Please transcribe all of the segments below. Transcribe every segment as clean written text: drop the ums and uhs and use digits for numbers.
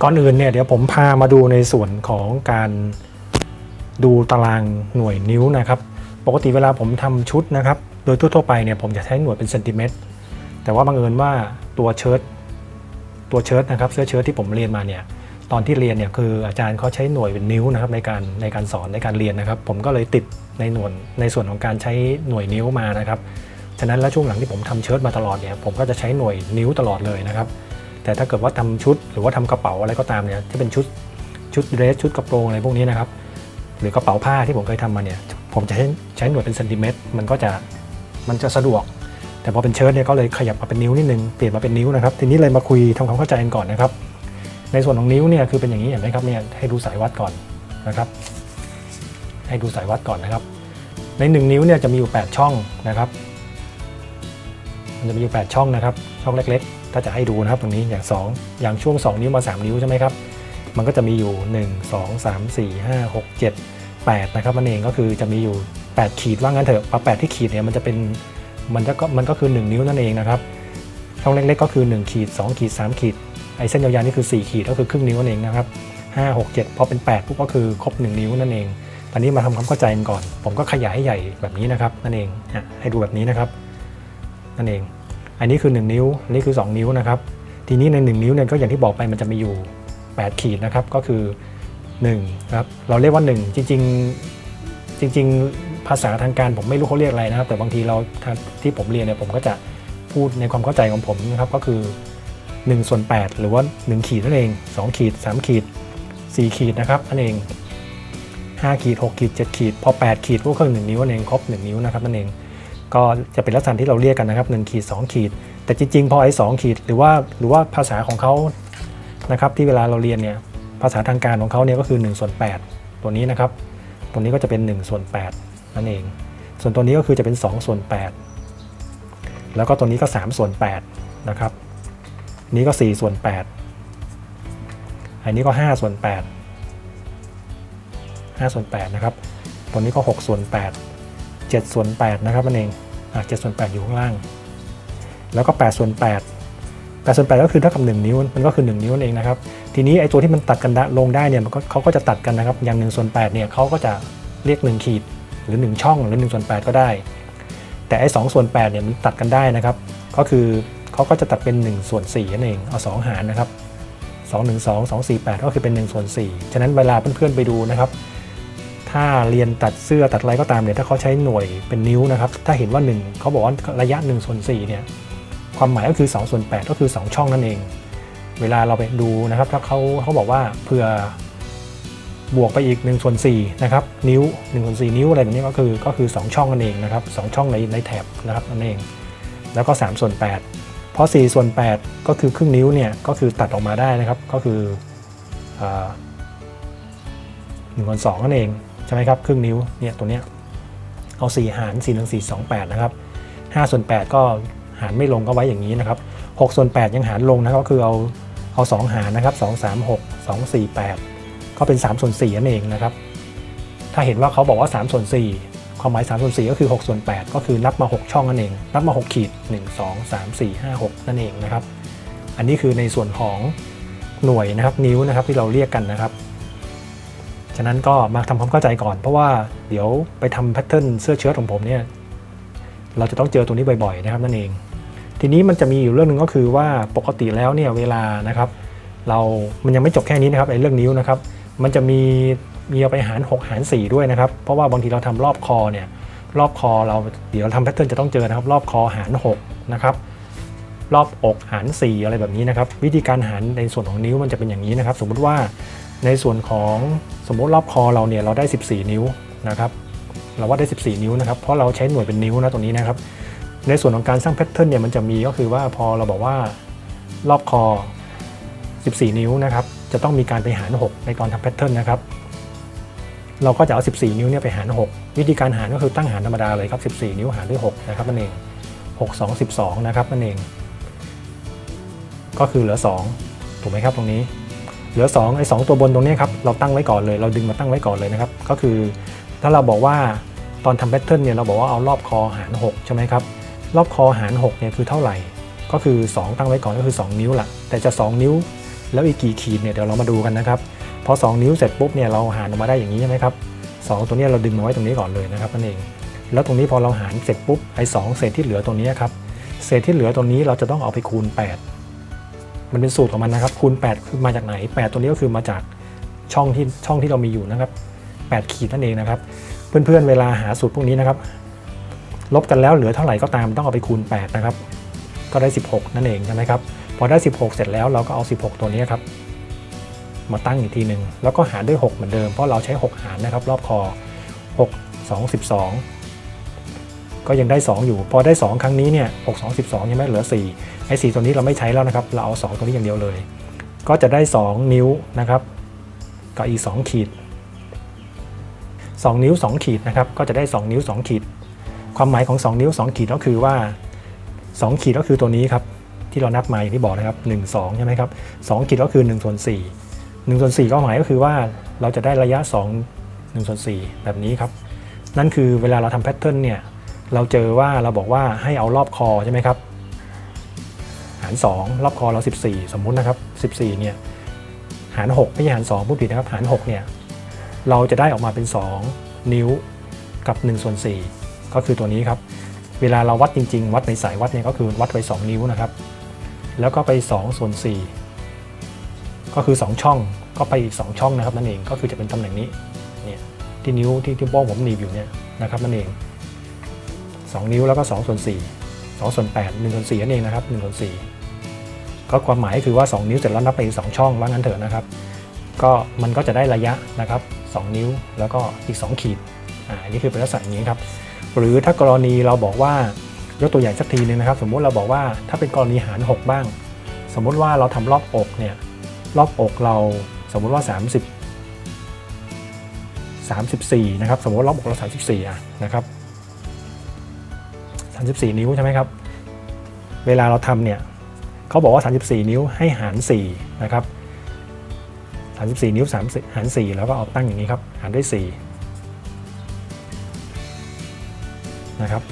ก่อนอื่นเนี่ยเดี๋ยวผมพามาดูในส่วนของการดูตารางหน่วยนิ้วนะครับปกติเวลาผมทำชุดนะครับโดยทั่วๆไปเนี่ยผมจะใช้หน่วยเป็นเซนติเมตรแต่ว่าบังเอิญว่าตัวเชิ้ตนะครับเสื้อเชิ้ตที่ผมเรียนมาเนี่ยตอนที่เรียนเนี่ยคืออาจารย์เขาใช้หน่วยเป็นนิ้วนะครับในการสอนในการเรียนนะครับผมก็เลยติดในส่วนของการใช้หน่วยนิ้วมานะครับฉะนั้นแล้วช่วงหลังที่ผมทำเชิ้ตมาตลอดเนี่ยผมก็จะใช้หน่วยนิ้วตลอดเลยนะครับแต่ถ้าเกิดว่าทำชุดหรือว่าทำกระเป๋าอะไรก็ตามเนี่ยที่เป็นชุดเดรสชุดกระโปรงอะไรพวกนี้นะครับหรือกระเป๋าผ้าที่ผมเคยทำมาเนี่ยผมจะใช้หน่วยเป็นเซนติเมตรมันจะสะดวกแต่พอเป็นเชิ้ตเนี่ยก็เลยขยับมาเป็นนิ้วนิดนึงเปลี่ยนมาเป็นนิ้วนะครับทีนี้เลยมาคุยทำความเข้าใจกันก่อนนะครับในส่วนของนิ้วเนี่ยคือเป็นอย่างนี้เห็นไหมครับเนี่ยให้ดูสายวัดก่อนนะครับให้ดูสายวัดก่อนนะครับใน1นิ้วเนี่ยจะมีอยู่8ช่องนะครับมันจะมีอยู่8ช่องนะครับช่องเล็กๆถ้าจะให้ดูนะครับตรงนี้อย่างช่วง2นิ้วมา3นิ้วใช่ไหมครับมันก็จะมีอยู่1 2 3 4 5 6 7 8นะครับมันเองก็คือจะมีอยู่8ขีดว่างั้นเถอะ8ที่ขีดเนี่ยมันก็คือ1นิ้วนั่นเองนะครับช่องเล็กๆก็คือ1ขีด2ขีด3ขีดไอ้เส้นยาวๆนี่คือ4ขีดก็คือครึ่งนิ้วนั่นเองนะครับ5 6 7พอเป็น8ปุ๊บก็คือครบ1นิ้วนั่นเองตอนนี้มาทำความเข้าใจกันก่อนผมก็ขยายให้ใหญ่แบบนี้นะครับนั่นเองให้ดูแบบนี้นะครับนั่นเองอันนี้คือ1นิ้วนี่คือ2นิ้วนะครับทีนี้ใน1นิ้วเนี่ยก็อย่างที่บอกไปมันจะมีอยู่8ขีดนะครับก็คือ1ครับเราเรียกว่า1จริงภาษาทางการผมไม่รู้เขาเรียกอะไรนะครับแต่บางทีเราที่ผมเรียนเนี่ยผมก็จะพูดในความเข้าใจของผมนะครับก็คือ1/8หรือว่า1ขีดนั่นเอง2ขีด3ขีด4ขีดนะครับนั่นเอง5ขีด6ขีด7ขีดพอ8ขีดก็คือ1นิ้วนั่นเองครบ1นิ้วนะครับนั่นเองก็จะเป็นลักษณะที่เราเรียกกันนะครับ1ขีด2ขีดแต่จริงๆพอไอ้2ขีดหรือว่าภาษาของเขานะครับที่เวลาเราเรียนเนี่ยภาษาทางการของเขาเนี่ยก็คือ1/8ตัวนี้นะครับตัวนี้ก็จะเป็น1/8นั่นเองส่วนตัวนี้ก็คือจะเป็น2/8แล้วก็ตัวนี้ก็3/8นะครับนี้ก็4/8อันนี้ก็5/8นะครับตัวนี้ก็6/8 7/8นะครับนั่นเอง7/8อยู่ข้างล่างแล้วก็8/8ก็คือเท่ากับ1นิ้วมันก็คือ1นิ้วนั่นเองนะครับทีนี้ไอ้ตัวที่มันตัดกันลงได้เนี่ยเขาก็จะตัดกันนะครับอย่าง1/8เนี่ยเขาก็จะเรียก1ขีดหรือ1ช่องหรือ1/8ก็ได้แต่ไอ้2/8เนี่ยมันตัดกันได้นะครับก็คือเขาก็จะตัดเป็น1/4นั่นเองเอา2หารนะครับ212 248ก็คือเป็น1/4ฉะนั้นเวลาเพื่อนๆไปดูนะครับถ้าเรียนตัดเสื้อตัดอะไรก็ตามเนี่ยถ้าเขาใช้หน่วยเป็นนิ้วนะครับถ้าเห็นว่า1เขาบอกว่าระยะ1/4เนี่ยความหมายก็คือ2/8ก็คือ2ช่องนั่นเองเวลาเราไปดูนะครับถ้าเขาบอกว่าเผื่อบวกไปอีก1/4นะครับนิ้ว1/4นิ้วอะไรแบบนี้ก็คือ2ช่องนั่นเองนะครับ2ช่องในแถบนะครับนั่นเองแล้วก็3/8เพราะ4/8ก็คือครึ่งนิ้วเนี่ยก็คือตัดออกมาได้นะครับก็คือ1/2นั่นเองใช่ไหมครับครึ่งนิ้วเนี่ยตัวเนี้ยเอา4หาร41428นะครับ5/8ก็หารไม่ลงก็ไว้อย่างนี้นะครับ6/8ยังหารลงนะครับก็คือเอา2หารนะครับ236 248ก็เป็น3/4นั่นเองนะครับถ้าเห็นว่าเขาบอกว่า3/4ความหมาย3/4ก็คือ6/8ก็คือนับมา6ช่องนั่นเองนับมา6ขีด1 2 3 4 5 6นั่นเองนะครับอันนี้คือในส่วนของหน่วยนะครับนิ้วนะครับที่เราเรียกกันนะครับฉะนั้นก็มาทำความเข้าใจก่อนเพราะว่าเดี๋ยวไปทำแพทเทิร์นเสื้อเชิ้ตของผมเนี่ยเราจะต้องเจอตัวนี้บ่อยๆนะครับนั่นเองทีนี้มันจะมีอยู่เรื่องนึงก็คือว่าปกติแล้วเนี่ยเวลานะครับมันยังไม่จบแค่นี้นะครับไอ้เรื่องนิ้วนะครับมันจะมีเอาไปหาร6หาร4ด้วยนะครับเพราะว่าบางทีเราทำรอบคอเนี่ยรอบคอเราเดี๋ยวทำแพทเทิร์นจะต้องเจอนะครับรอบคอหาร6นะครับรอบอกหาร4อะไรแบบนี้นะครับวิธีการหารในส่วนของนิ้วมันจะเป็นอย่างนี้นะครับสมมุติว่าในส่วนของสมมติรอบคอเราเนี่ยเราได้14นิ้วนะครับเราว่าได้14นิ้วนะครับเพราะเราใช้หน่วยเป็นนิ้วนะตรงนี้นะครับในส่วนของการสร้างแพทเทิร์นเนี่ยมันจะมีก็คือว่าพอเราบอกว่ารอบคอ14นิ้วนะครับจะต้องมีการไปหาร6ในตอนทำแพทเทิร์นนะครับเราก็จะเอา14นิ้วเนี่ยไปหาร6วิธีการหารก็คือตั้งหารธรรมดาเลยครับ14นิ้วหารด้วย6นะครับนั่นเอง6 2 12นะครับนั่นเองก็คือเหลือ2ถูกไหมครับตรงนี้เหลือ2ไอ้2ตัวบนตรงนี้ครับเราตั้งไว้ก่อนเลยเราดึงมาตั้งไว้ก่อนเลยนะครับก็คือถ้าเราบอกว่าตอนทำแพทเทิร์นเนี่ยเราบอกว่าเอารอบคอหาร6ใช่ไหมครับรอบคอหาร6เนี่ยคือเท่าไหร่ก็คือ2ตั้งไว้ก่อนก็คือ2นิ้วละแต่จะ2นิ้วแล้วอีกกี่ขีดเนี่ยเดี๋ยวเรามาดูกันนะครับพอ2นิ้วเสร็จปุ๊บเนี่ยเราหารออกมาได้อย่างนี้ใช่ไหมครับ2ตัวนี้เราดึงมาไว้ตรงนี้ก่อนเลยนะครับนั่นเองแล้วตรงนี้พอเราหารเสร็จปุ๊บไอ้2เศษที่เหลือตรงนี้ครับเศษที่เหลือตรงนี้เราจะต้องเอาไปคูณ8มันเป็นสูตรของมันนะครับคูณ8คือมาจากไหน8ตัวนี้ก็คือมาจากช่องที่เรามีอยู่นะครับ8ขีดนั่นเองนะครับเพื่อนๆเวลาหาสูตรพวกนี้นะครับลบกันแล้วเหลือเท่าไหร่ก็ตามต้องเอาไปคูณ8นะครับก็ได้16นั่นเองใช่ไหมครับพอได้16เสร็จแล้วเราก็เอา16ตัวนี้ครับมาตั้งอีกทีหนึ่งแล้วก็หารด้วย6เหมือนเดิมเพราะเราใช้6หารนะครับรอบคอ6 2 12ก็ยังได้2อยู่พอได้2ครั้งนี้เนี่ย6 2 12ยังไม่เหลือ4ไอ้4ตัวนี้เราไม่ใช้แล้วนะครับเราเอา2ตัวนี้อย่างเดียวเลยก็จะได้2นิ้วนะครับกับอีก2ขีด2นิ้ว2ขีดนะครับก็จะได้2นิ้ว2ขีดความหมายของ2นิ้ว2ขีดก็คือว่า2ขีดก็คือตัวนี้ครับที่เรานับมาอย่างที่บอกนะครับ1 2ใช่ไหมครับ2ขีดก็คือ1 ส่วน 4 1 ส่วน 4ก็หมายก็คือว่าเราจะได้ระยะ2 1 ส่วน 4แบบนี้ครับนั่นคือเวลาเราทำแพทเทิร์นเนี่ยเราเจอว่าเราบอกว่าให้เอารอบคอใช่ไหมครับหาร2รอบคอเรา14สมมุตินะครับ14เนี่ยหาร6ไม่ใช่หาร2พูดผิดนะครับหาร6เนี่ยเราจะได้ออกมาเป็น2นิ้วกับ1 ส่วน 4ก็คือตัวนี้ครับเวลาเราวัดจริงๆวัดในสายวัดเนี่ยก็คือวัดไป2นิ้วนะครับแล้วก็ไป2 ส่วน 4ก็คือ2ช่องก็ไปอีก2ช่องนะครับนั่นเองก็คือจะเป็นตำแหน่งนี้เนี่ยที่นิ้วที่โป้งผมหนีบอยู่เนี่ยนะครับนั่นเอง2นิ้วแล้วก็2 ส่วน 4 2 ส่วน 8 1 ส่วน 4นั่นเองนะครับ1 ส่วน 4ก็ความหมายคือว่า2นิ้วเสร็จแล้วนับไปอีก2ช่องว่างั้นเถอะนะครับก็มันก็จะได้ระยะนะครับ2นิ้วแล้วก็อีก2ขีดอันนี้คือเป็นลักษณะอย่างนี้ครับหรือถ้ากรณีเราบอกว่ายกตัวอย่างสักทีนึงนะครับสมมุติเราบอกว่าถ้าเป็นกรณีหาร6บ้างสมมุติว่าเราทำรอบอกเนี่ยรอบอกเราสมมุติว่า34นะครับสมมติรอบอกเรา34นะครับ34นิ้วใช่ไหมครับเวลาเราทำเนี่ยเขาบอกว่า34นิ้วให้หาร4นะครับ34นิ้วหาร4แล้วก็เอาตั้งอย่างนี้ครับหารด้วย4นะครับ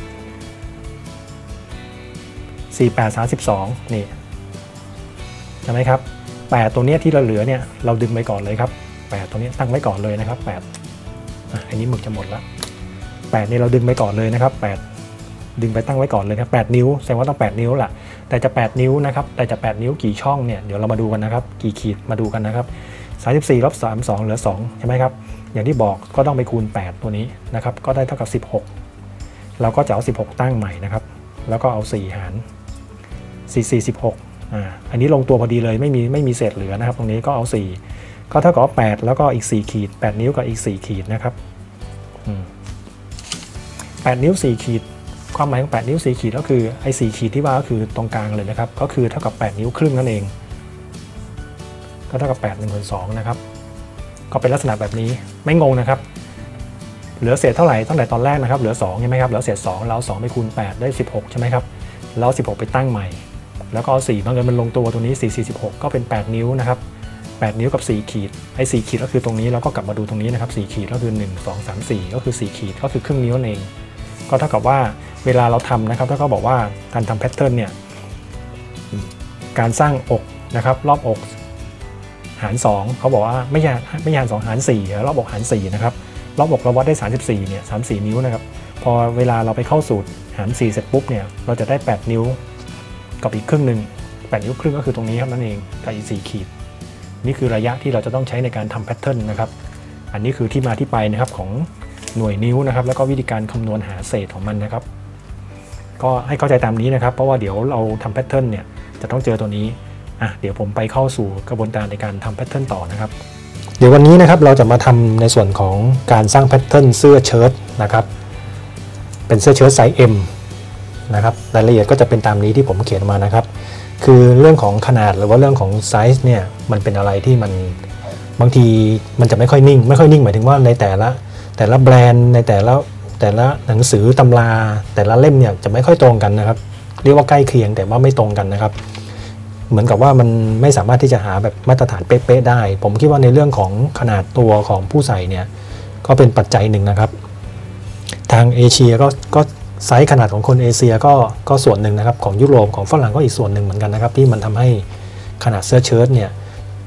4 8 32นี่ใช่ไหมครับ8ตัวนี้ที่เราเหลือเนี่ยเราดึงไปก่อนเลยครับ8ตัวนี้ตั้งไว้ก่อนเลยนะครับ8อันนี้หมึกจะหมดแล้ว8นี่เราดึงไปก่อนเลยนะครับ8ดึงไปตั้งไว้ก่อนเลยครับ8นิ้วแสดงว่าต้อง8นิ้วแหละแต่จะ8นิ้วนะครับแต่จะ8นิ้วกี่ช่องเนี่ยเดี๋ยวเรามาดูกันนะครับกี่ขีดมาดูกันนะครับ34ลบ32เหลือ2ใช่ไหมครับอย่างที่บอกก็ต้องไปคูณ8ตัวนี้นะครับก็ได้เท่ากับ16เราก็จะเอา16ตั้งใหม่นะครับแล้วก็เอา4หาร4 16อันนี้ลงตัวพอดีเลยไม่มีเศษเหลือนะครับตรงนี้ก็เอา4ก็เท่ากับ8แล้วก็อีก4ขีด8นิ้วกับอีก4ขีดนะครับ8นิ้ว4ขีดความหมายของ8นิ้ว4ขีดก็คือไอ้4ขีดที่ว่าก็คือตรงกลางเลยนะครับก็คือเท่ากับ8นิ้วครึ่งนั่นเองก็เท่ากับ8 1 ส่วน 2นะครับก็เป็นลักษณะแบบนี้ไม่งงนะครับเหลือเศษเท่าไหร่ตั้งแต่ตอนแรกนะครับเหลือ2ใช่ไหมครับเหลือเศษ2เรา2ไปคูณ8ได้16ใช่ไหมครับแล้ว16ไปตั้งใหม่แล้วก็เอา4บังเอิญมันลงตัวตัวนี้4 16ก็เป็น8นิ้วนะครับ8นิ้วกับ4ขีดไอ้4ขีดก็คือตรงนี้แล้วก็กลับมาดูตรงนี้นะครับ4ขีดก็คือ1 2 3 4ก็คือ4ขีดก็คือครึ่งนิ้วนั่นเองก็เท่ากับว่าเวลาเราทำนะครับถ้าเขาบอกว่าการทำแพทเทิร์นเนี่ยการสร้างอกนะครับรอบอกหาร2เขาบอกว่าไม่หาร2หาร4รอบอกหาร4นะครับรอบอกเราวัดได้34เนี่ย34นิ้วนะครับพอเวลาเราไปเข้าสูตรหาร4เสร็จปุ๊บเนี่ยเราจะได้8นิ้วกับอีกครึ่งหนึ่ง8นิ้วครึ่งก็คือตรงนี้ครับนั่นเองกับอีก4ขีดนี่คือระยะที่เราจะต้องใช้ในการทำแพทเทิร์นนะครับอันนี้คือที่มาที่ไปนะครับของหน่วยนิ้วนะครับแล้วก็วิธีการคำนวณหาเศษของมันนะครับก็ให้เข้าใจตามนี้นะครับเพราะว่าเดี๋ยวเราทำแพทเทิร์นเนี่ยจะต้องเจอตัวนี้เดี๋ยวผมไปเข้าสู่กระบวนการในการทำแพทเทิร์นต่อนะครับเดี๋ยววันนี้นะครับเราจะมาทำในส่วนของการสร้างแพทเทิร์นเสื้อเชิ้ตนะครับเป็นเสื้อเชิ้ตไซส์ M นะครับรายละเอียดก็จะเป็นตามนี้ที่ผมเขียนมานะครับคือเรื่องของขนาดหรือว่าเรื่องของไซส์เนี่ยมันเป็นอะไรที่มันบางทีมันจะไม่ค่อยนิ่งหมายถึงว่าในแต่ละแบรนด์ในแต่ละหนังสือตำราแต่ละเล่มเนี่ยจะไม่ค่อยตรงกันนะครับเรียกว่าใกล้เคียงแต่ว่าไม่ตรงกันนะครับเหมือนกับว่ามันไม่สามารถที่จะหาแบบมาตรฐานเป๊ะๆได้ผมคิดว่าในเรื่องของขนาดตัวของผู้ใส่เนี่ยก็เป็นปัจจัยหนึ่งนะครับทางเอเชียก็ไซส์ขนาดของคนเอเชียก็ส่วนหนึ่งนะครับของยุโรปของฝรั่งก็อีกส่วนหนึ่งเหมือนกันนะครับที่มันทำให้ขนาดเสื้อเชิ้ตเนี่ย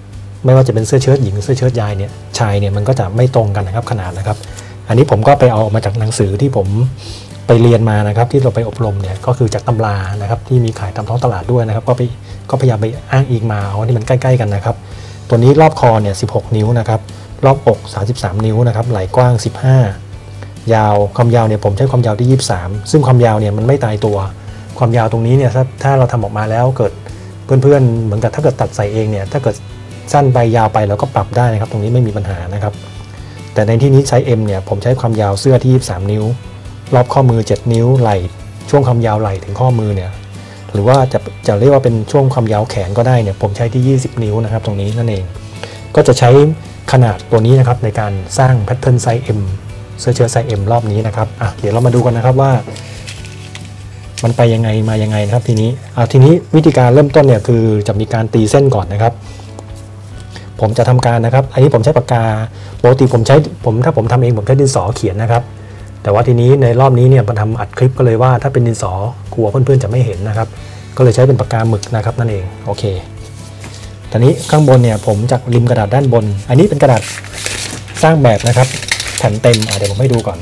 ไม่ว่าจะเป็นเสื้อเชิ้ตหญิงเสื้อเชิ้ตชายเนี่ยมันก็จะไม่ตรงกันนะครับขนาดนะครับอันนี้ผมก็ไปเอามาจากหนังสือที่ผมไปเรียนมานะครับที่เราไปอบรมเนี่ยก็คือจากตำรานะครับที่มีขายตามท้องตลาดด้วยนะครับก็พยายามไปอ้างอิงมาเอาที่มันใกล้ๆกันนะครับตัวนี้รอบคอเนี่ย16 นิ้วนะครับรอบอก33 นิ้วนะครับไหล่กว้าง15ยาวความยาวเนี่ยผมใช้ความยาวที่23ซึ่งความยาวเนี่ยมันไม่ตายตัวความยาวตรงนี้เนี่ยถ้าเราทำออกมาแล้วเกิดเพื่อนๆเหมือนกับถ้าเกิดตัดใส่เองเนี่ยถ้าเกิดสั้นไปยาวไปเราก็ปรับได้นะครับตรงนี้ไม่มีปัญหานะครับแต่ในที่นี้ใช้ M เนี่ยผมใช้ความยาวเสื้อที่23 นิ้วรอบข้อมือ7 นิ้วไหล่ช่วงความยาวไหล่ถึงข้อมือเนี่ยหรือว่าจะเรียกว่าเป็นช่วงความยาวแขนก็ได้เนี่ยผมใช้ที่20 นิ้วนะครับตรงนี้นั่นเองก็จะใช้ขนาดตัวนี้นะครับในการสร้างแพทเทิร์นไซส์ M เสื้อเชิ้ตไซส์ M รอบนี้นะครับเดี๋ยวเรามาดูกันนะครับว่ามันไปยังไงมายังไงนะครับทีนี้วิธีการเริ่มต้นเนี่ยคือจะมีการตีเส้นก่อนนะครับผมจะทำการนะครับอันนี้ผมใช้ปากกาปกติถ้าผมทำเองผมใช้ดินสอเขียนนะครับแต่ว่าทีนี้ในรอบนี้เนี่ยผมทำอัดคลิปก็เลยว่าถ้าเป็นดินสอกลัวเพื่อนๆจะไม่เห็นนะครับก็เลยใช้เป็นปากกาหมึกนะครับนั่นเองโอเคตอนนี้ข้างบนเนี่ยผมจากริมกระดาษด้านบนอันนี้เป็นกระดาษสร้างแบบนะครับแผ่นเต็มเดี๋ยวผมให้ดูก่อน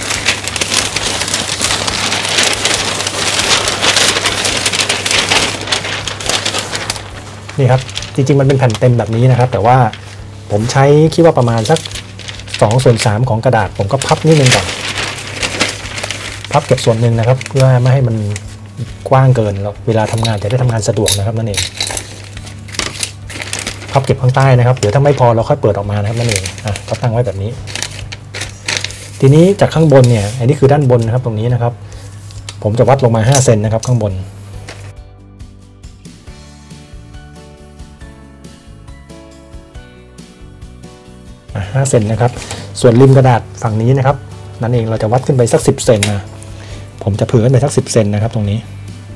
นี่ครับจริงๆมันเป็นแผ่นเต็มแบบนี้นะครับแต่ว่าผมใช้คิดว่าประมาณสัก2/3ของกระดาษผมก็พับนิดนึงก่อนพับเก็บส่วนหนึ่งนะครับเพื่อไม่ให้มันกว้างเกินแล้วเวลาทำงานจะได้ทำงานสะดวกนะครับนั่นเองพับเก็บข้างใต้นะครับเดี๋ยวถ้าไม่พอเราค่อยเปิดออกมานะครับนั่นเองก็ตั้งไว้แบบนี้ทีนี้จากข้างบนเนี่ยอันนี้คือด้านบนนะครับตรงนี้นะครับผมจะวัดลงมา5 เซนนะครับข้างบน5 เซนนะครับส่วนริมกระดาษฝั่งนี้นะครับนั่นเองเราจะวัดขึ้นไปสัก10 เซนนะผมจะเผื่อขึ้นไปสัก10 เซนนะครับตรงนี้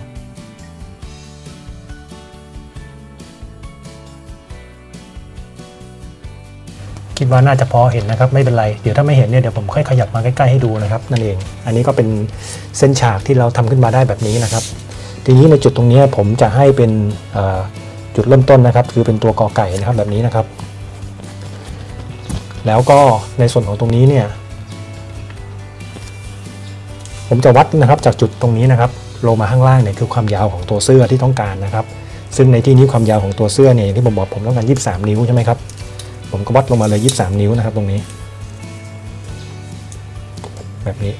คิดว่าน่าจะพอเห็นนะครับไม่เป็นไรเดี๋ยวถ้าไม่เห็นเนี่ยเดี๋ยวผมค่อยขยับมาใกล้ๆให้ดูนะครับนั่นเองอันนี้ก็เป็นเส้นฉากที่เราทำขึ้นมาได้แบบนี้นะครับทีนี้ในจุดตรงนี้ผมจะให้เป็นจุดเริ่มต้นนะครับคือเป็นตัวกอไก่นะครับแบบนี้นะครับแล้วก็ในส่วนของตรงนี้เนี่ยผมจะวัดนะครับจากจุดตรงนี้นะครับลงมาข้างล่างเนี่ยคือความยาวของตัวเสื้อที่ต้องการนะครับซึ่งในที่นี้ความยาวของตัวเสื้อเนี่ยที่ผมบอกผมต้องการ23 นิ้วใช่ไหมครับผมก็วัดลงมาเลย23 นิ้วนะครับตรงนี้แบบนี้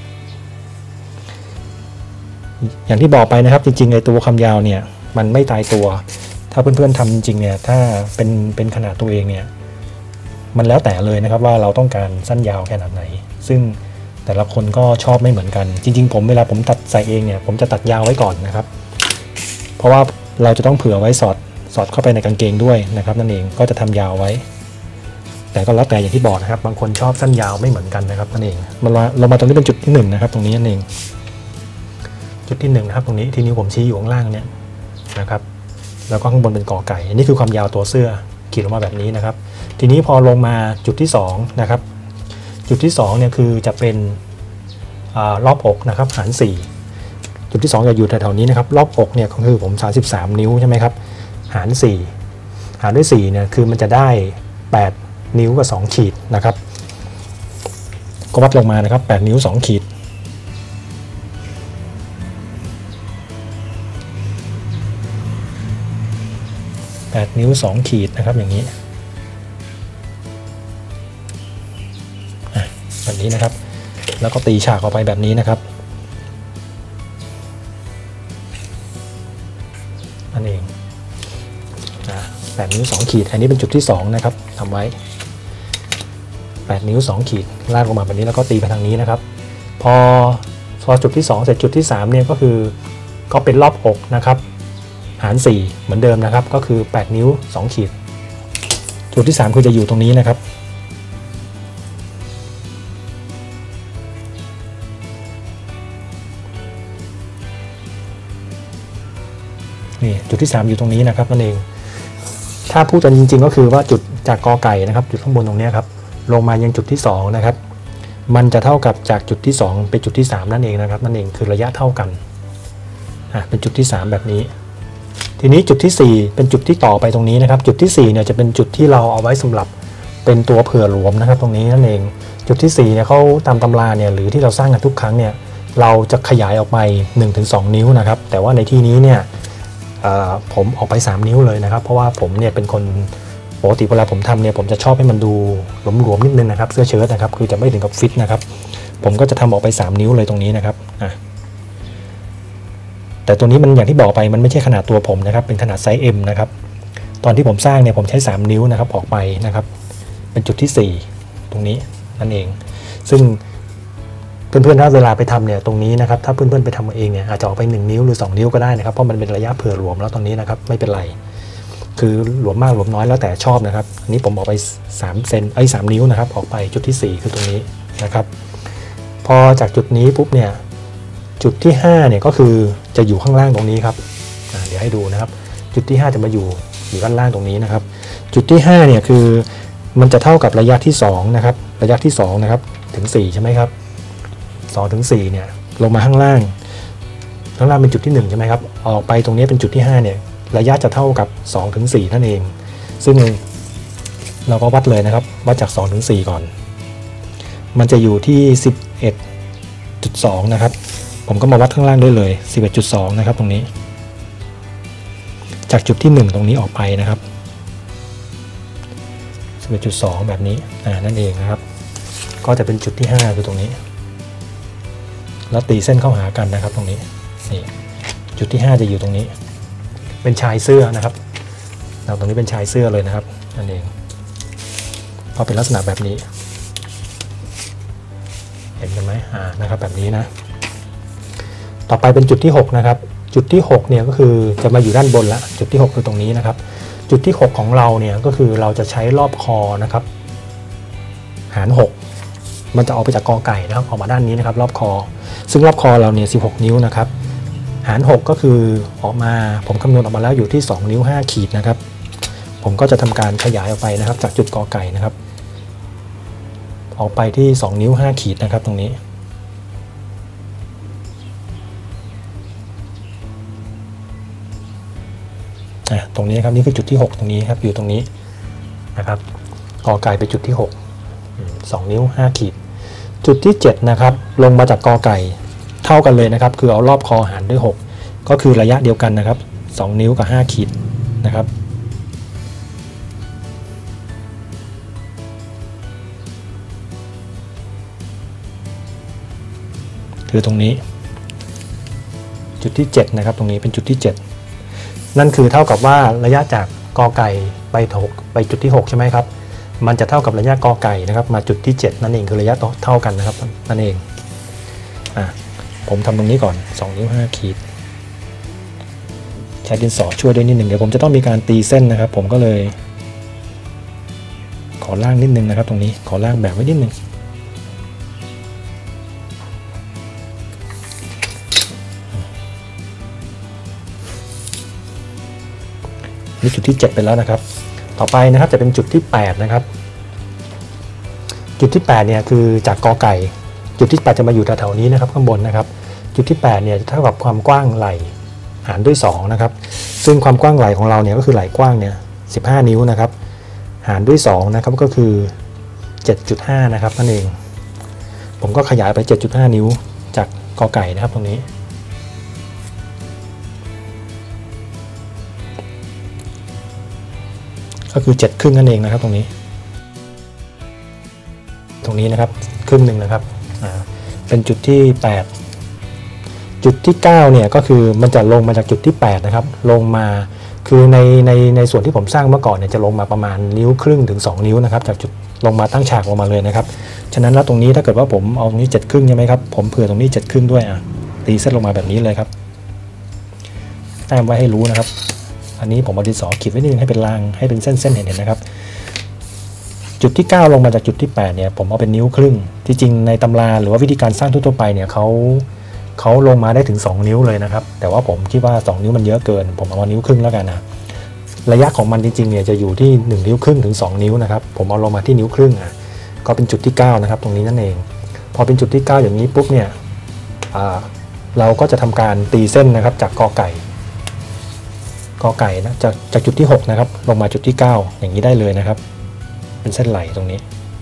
อย่างที่บอกไปนะครับจริงๆในตัวความยาวเนี่ยมันไม่ตายตัวถ้าเพื่อนๆทำจริงๆเนี่ยถ้าเป็นขนาดตัวเองเนี่ยมันแล้วแต่เลยนะครับว่าเราต้องการสั้นยาวแค่ไหนซึ่งแต่ละคนก็ชอบไม่เหมือนกันจริงๆเวลาผมตัดใส่เองเนี่ยผมจะตัดยาวไว้ก่อนนะครับเพราะว่าเราจะต้องเผื่อไว้สอดเข้าไปในกางเกงด้วยนะครับนั่นเองก็จะทำยาวไว้แต่ก็แล้วแต่อย่างที่บอกนะครับบางคนชอบสั้นยาวไม่เหมือนกันนะครับนั่นเองเรามาตรงนี้เป็นจุดที่1นะครับตรงนี้นั่นเองจุดที่1นะครับตรงนี้ที่นิ้วผมชี้อยู่ข้างล่างเนี่ยนะครับแล้วก็ข้างบนเป็นกอไก่อันนี้คือความยาวตัวเสื้อขีดออกมาแบบนี้นะครับทีนี้พอลงมาจุดที่2นะครับจุดที่2เนี่ยคือจะเป็นรอบอกนะครับหาร4จุดที่2จะอยู่แถวๆนี้นะครับรอบอกเนี่ยก็คือผม33 นิ้วใช่ไหมครับหาร4หารด้วย4เนี่ยคือมันจะได้8 นิ้วกับ2 ขีดนะครับก็วัดลงมานะครับ8 นิ้ว 2 ขีด8 นิ้ว 2 ขีดนะครับอย่างนี้แบบนี้นะครับแล้วก็ตีฉากออกไปแบบนี้นะครับนั่นเอง8 นิ้ว 2 ขีดอันนี้เป็นจุดที่2นะครับทำไว้8 นิ้ว 2 ขีดลากลงมาแบบนี้แล้วก็ตีไปทางนี้นะครับพอจุดที่2เสร็จจุดที่3เนี่ยก็เป็นรอบอกนะครับหาร4เหมือนเดิมนะครับก็คือ8 นิ้ว 2 ขีดจุดที่3คือจะอยู่ตรงนี้นะครับนี่จุดที่3อยู่ตรงนี้นะครับนั่นเองถ้าพูดกันจริงๆก็คือว่าจุดจากกอไก่นะครับจุดข้างบนตรงนี้ครับลงมายังจุดที่2นะครับมันจะเท่ากับจากจุดที่2เป็นจุดที่3นั่นเองนะครับนั่นเองคือระยะเท่ากันเป็นจุดที่3แบบนี้ทีนี้จุดที่4เป็นจุดที่ต่อไปตรงนี้นะครับจุดที่4เนี่ยจะเป็นจุดที่เราเอาไว้สำหรับเป็นตัวเผื่อหลวมนะครับตรงนี้นั่นเองจุดที่4เนี่ยเขาตามตำราเนี่ยหรือที่เราสร้างกันทุกครั้งเนี่ยเราจะขยายออกไป 1-2 นิ้วนะครับแต่ว่าในที่นี้เนี่ยผมออกไป3นิ้วเลยนะครับเพราะว่าผมเนี่ยเป็นคนปกติเวลาผมทำเนี่ยผมจะชอบให้มันดูหลวมๆนิดนึงนะครับเสื้อเชิ้ตนะครับคือจะไม่ถึงกับฟิตนะครับผมก็จะทำออกไป3นิ้วเลยตรงนี้นะครับแต่ตัวนี้มันอย่างที่บอกไปมันไม่ใช่ขนาดตัวผมนะครับเป็นขนาดไซส์ M นะครับตอนที่ผมสร้างเนี่ยผมใช้3นิ้วนะครับออกไปนะครับเป็นจุดที่4ตรงนี้นั่นเองซึ่งเพื่อนๆถ้าเวลาไปทำเนี่ยตรงนี้นะครับถ้าเพื่อนๆไปทำเองเนี่ยอาจจะออกไป1นิ้วหรือ2นิ้วก็ได้นะครับเพราะมันเป็นระยะเผื่อหลวมแล้วตรงนี้นะครับไม่เป็นไรคือหลวมมากหลวมน้อยแล้วแต่ชอบนะครับอันนี้ผมออกไป3เซน3นิ้วนะครับออกไปจุดที่4คือตรงนี้นะครับพอจากจุดนี้ปุ๊บเนี่ยจุดที่5เนี่ยก็คือจะอยู่ข้างล่างตรงนี้ครับเดี๋ยวให้ดูนะครับจุดที่5จะมาอยู่ด้านล่างตรงนี้นะครับจุดที่5เนี่ยคือมันจะเท่ากับระยะที่2นะครับระยะที่2นะครับถึง4ใช่ไหมครับ2ถึง4เนี่ยลงมาข้างล่างเป็นจุดที่1ใช่ไหมครับออกไปตรงนี้เป็นจุดที่5เนี่ยระยะจะเท่ากับ2ถึง4นั่นเองซึ่งเราก็วัดเลยนะครับวัดจาก2ถึง4ก่อนมันจะอยู่ที่ 11.2 นะครับผมก็มาวัดข้างล่างได้เลย 11.2 นะครับตรงนี้จากจุดที่1ตรงนี้ออกไปนะครับ 11.2 แบบนี้นั่นเองนะครับก็จะเป็นจุดที่5คือตรงนี้แล้วตีเส้นเข้าหากันนะครับตรงนี้นี่จุดที่5จะอยู่ตรงนี้เป็นชายเสื้อนะครับตรงนี้เป็นชายเสื้อเลยนะครับนั่นเองพอเป็นลักษณะแบบนี้เห็นกันไหมนะครับแบบนี้นะต่อไปเป็นจุดที่6นะครับจุดที่6เนี่ยก็คือจะมาอยู่ด้านบนละจุดที่6คือตรงนี้นะครับจุดที่6ของเราเนี่ยก็คือเราจะใช้รอบคอนะครับหาร6มันจะออกไปจากกอไก่นะครับออกมาด้านนี้นะครับรอบคอซึ่งรอบคอเราเนี่ย16นิ้วนะครับหาร6ก็คือออกมาผมคำนวณออกมาแล้วอยู่ที่2นิ้ว5ขีดนะครับผมก็จะทำการขยายออกไปนะครับจากจุดกอไก่นะครับออกไปที่2นิ้ว5ขีดนะครับตรงนี้ตรงนี้ครับนี่คือจุดที่6ตรงนี้ครับอยู่ตรงนี้นะครับกอไก่ไปจุดที่6 2นิ้ว5ขีดจุดที่7นะครับลงมาจากกอไก่เท่ากันเลยนะครับคือเอารอบคอหารด้วย6ก็คือระยะเดียวกันนะครับ2นิ้วกับ5ขีดนะครับคือตรงนี้จุดที่7นะครับตรงนี้เป็นจุดที่7นั่นคือเท่ากับว่าระยะจากกอไก่ไปจุดที่6ใช่ไหมครับมันจะเท่ากับระยะกอไก่นะครับมาจุดที่7นั่นเองคือระยะเท่ากันนะครับนั่นเองผมทำตรงนี้ก่อน2นิ้ว5ขีดใช้ดินสอช่วยด้วยนิดหนึ่งเดี๋ยวผมจะต้องมีการตีเส้นนะครับผมก็เลยขอล่างนิดนึงนะครับตรงนี้ขอล่างแบบไว้นิดนึงนี่จุดที่7ไปแล้วนะครับต่อไปนะครับจะเป็นจุดที่8นะครับจุดที่8เนี่ยคือจากกอไก่จุดที่8จะมาอยู่แถวๆนี้นะครับข้างบนนะครับจุดที่8เนี่ยจะเท่ากับความกว้างไหล่หารด้วย2นะครับซึ่งความกว้างไหล่ของเราเนี่ยก็คือไหล่กว้างเนี่ย15นิ้วนะครับหารด้วย2นะครับก็คือ 7.5 นะครับนั่นเองผมก็ขยายไป 7.5 นิ้วจากกอไก่นะครับตรงนี้ก็คือ7ครึ่งนั่นเองนะครับตรงนี้นะครับครึ่งหนึ่งนะครับเป็นจุดที่8จุดที่9เนี่ยก็คือมันจะลงมาจากจุดที่8นะครับลงมาคือในส่วนที่ผมสร้างเมื่อก่อนเนี่ยจะลงมาประมาณ1.5 นิ้วถึง2นิ้วนะครับจากจุดลงมาตั้งฉากลงมาเลยนะครับฉะนั้นแล้วตรงนี้ถ้าเกิดว่าผมเอาตรงนี้7ครึ่งใช่ไหมครับผมเผื่อตรงนี้7ครึ่งด้วยตีเส้นลงมาแบบนี้เลยครับแต้มไว้ให้รู้นะครับอันนี้ผมเอาดินสอขีดไว้นิดนึงให้เป็นรางให้เป็นเส้นๆเห็นนะครับจุดที่9ลงมาจากจุดที่8เนี่ยผมเอาเป็น1.5 นิ้วที่จริงในตำราหรือว่าวิธีการสร้างทั่วไปเนี่ยเขาลงมาได้ถึง2นิ้วเลยนะครับแต่ว่าผมคิดว่า2นิ้วมันเยอะเกินผมเอา1.5 นิ้วแล้วกันนะระยะของมันจริงๆเนี่ยจะอยู่ที่1.5 นิ้วถึง2นิ้วนะครับผมเอาลงมาที่1.5 นิ้วก็เป็นจุดที่9นะครับตรงนี้นั่นเองพอเป็นจุดที่9อย่างนี้ปุ๊บเนี่ยเราก็จะทำการตีเส้นนะครับจากกอไก่กอไก่นะจากจุดที่6นะครับลงมาจุดที่9อย่างนี้ได้เลยนะครับเป็นเส้นไหลตรงนี้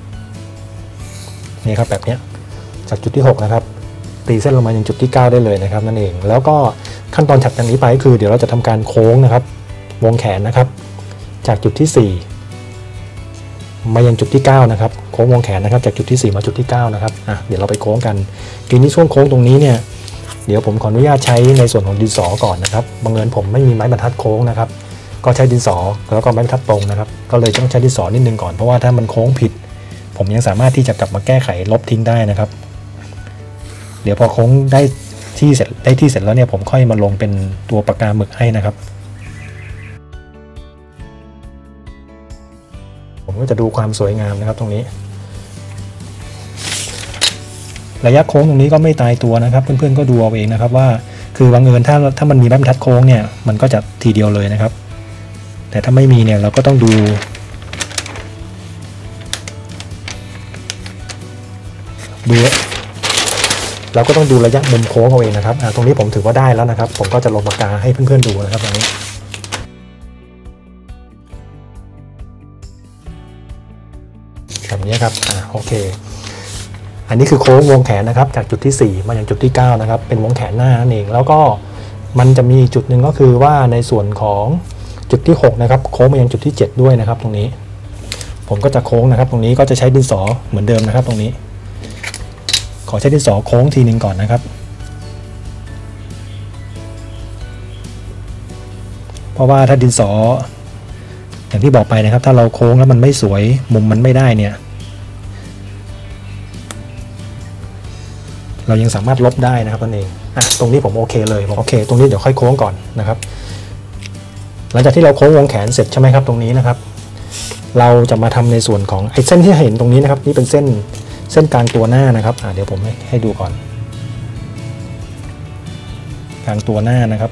นี่ครับแบบนี้จากจุดที่6นะครับตีเส้นลงมายังจุดที่9ได้เลยนะครับนั่นเองแล้วก็ขั้นตอนถัดจากนี้ไปก็คือเดี๋ยวเราจะทำการโค้งนะครับวงแขนนะครับจากจุดที่4มายังจุดที่9นะครับโค้งวงแขนนะครับจากจุดที่4มาจุดที่9นะครับเดี๋ยวเราไปโค้งกันทีนี้ช่วงโค้งตรงนี้เนี่ยเดี๋ยวผมขออนุญาตใช้ในส่วนของดินสอก่อนนะครับบังเอิญผมไม่มีไม้บรรทัดโค้งนะครับก็ใช้ดินสอแล้วก็ไม้บรรทัดตรงนะครับก็เลยต้องใช้ดินสอนิดนึงก่อนเพราะว่าถ้ามันโค้งผิดผมยังสามารถที่จะกลับมาแก้ไขลบทิ้งได้นะครับเดี๋ยวพอโค้งได้ที่เสร็จแล้วเนี่ยผมค่อยมาลงเป็นตัวปากกาหมึกให้นะครับผมก็จะดูความสวยงามนะครับตรงนี้ระยะโค้งตรงนี้ก็ไม่ตายตัวนะครับเพื่อนๆก็ดูเอาเองนะครับว่าคือบังเอิญถ้ามันมีไม้บรรทัดโค้งเนี่ยมันก็จะทีเดียวเลยนะครับแต่ถ้าไม่มีเนี่ยเราก็ต้องดูเราก็ต้องดูระยะมุมโค้งเอาเองนะครับตรงนี้ผมถือว่าได้แล้วนะครับผมก็จะลงปากกาให้เพื่อนๆดูนะครับตรงนี้แบบนี้ครับโอเคอันนี้คือโค้งวงแขนนะครับจากจุดที่4มาอย่างจุดที่9นะครับเป็นวงแขนหน้านั่นเองแล้วก็มันจะมีจุดหนึ่งก็คือว่าในส่วนของจุดที่6นะครับโค้งมายังจุดที่7ด้วยนะครับตรงนี้ผมก็จะโค้งนะครับตรงนี้ก็จะใช้ดินสอเหมือนเดิมนะครับตรงนี้ขอใช้ดินสอโค้งทีนึงก่อนนะครับเพราะว่าถ้าดินสออย่างที่บอกไปนะครับถ้าเราโค้งแล้วมันไม่สวยมุมมันไม่ได้เนี่ยเรายังสามารถลบได้นะครับนั่นเองตรงนี้ผมโอเคเลยโอเคตรงนี้เดี๋ยวค่อยโค้งก่อนนะครับหลังจากที่เราโค้งวงแขนเสร็จใช่ไหมครับตรงนี้นะครับเราจะมาทำในส่วนของไอ้เส้นที่เห็นตรงนี้นะครับนี่เป็นเส้นกลางตัวหน้านะครับเดี๋ยวผมให้ดูก่อนกลางตัวหน้านะครับ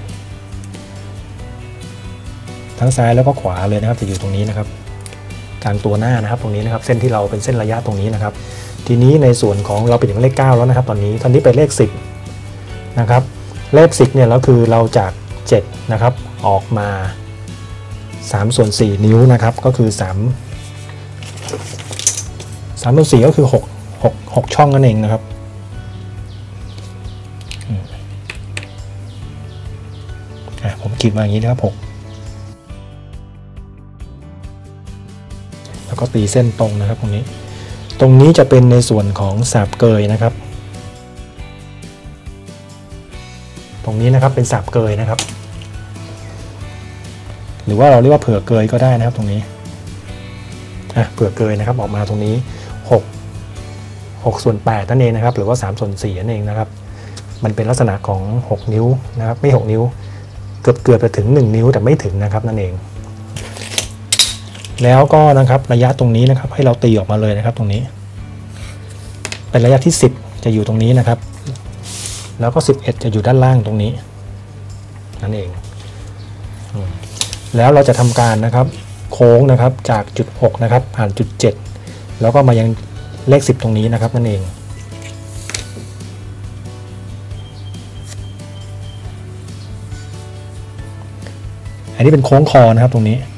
ทั้งซ้ายแล้วก็ขวาเลยนะครับจะอยู่ตรงนี้นะครับกลางตัวหน้านะครับตรงนี้นะครับเส้นที่เราเป็นเส้นระยะตรงนี้นะครับทีนี้ในส่วนของเราไปถึงเลข9แล้วนะครับตอนนี้เป็นเลข10นะครับเลข10เนี่ยแล้วคือเราจาก7นะครับออกมา3/4 นิ้วนะครับก็คือ3/4ก็คือ6ช่องนั่นเองนะครับผมขีดมาอย่างนี้นะครับ6แล้วก็ตีเส้นตรงนะครับตรงนี้จะเป็นในส่วนของสาบเกยนะครับตรงนี้นะครับเป็นสาบเกยนะครับหรือว่าเราเรียกว่าเผื่อเกยก็ได้นะครับตรงนี้เผื่อเกยนะครับออกมาตรงนี้6/8นั่นเองนะครับหรือว่า3/4นั่นเองนะครับมันเป็นลักษณะของ6นิ้วนะครับไม่6นิ้วเกือบไปถึง1นิ้วแต่ไม่ถึงนะครับนั่นเองแล้วก็นะครับระยะตรงนี้นะครับให้เราตีออกมาเลยนะครับตรงนี้เป็นระยะที่10จะอยู่ตรงนี้นะครับแล้วก็11จะอยู่ด้านล่างตรงนี้นั่นเองแล้วเราจะทำการนะครับโค้งนะครับจากจุด6นะครับผ่านจุด7แล้วก็มายังเลข10ตรงนี้นะครับนั่นเองอันนี้เป็นโค้งคอนะครับตรงนี้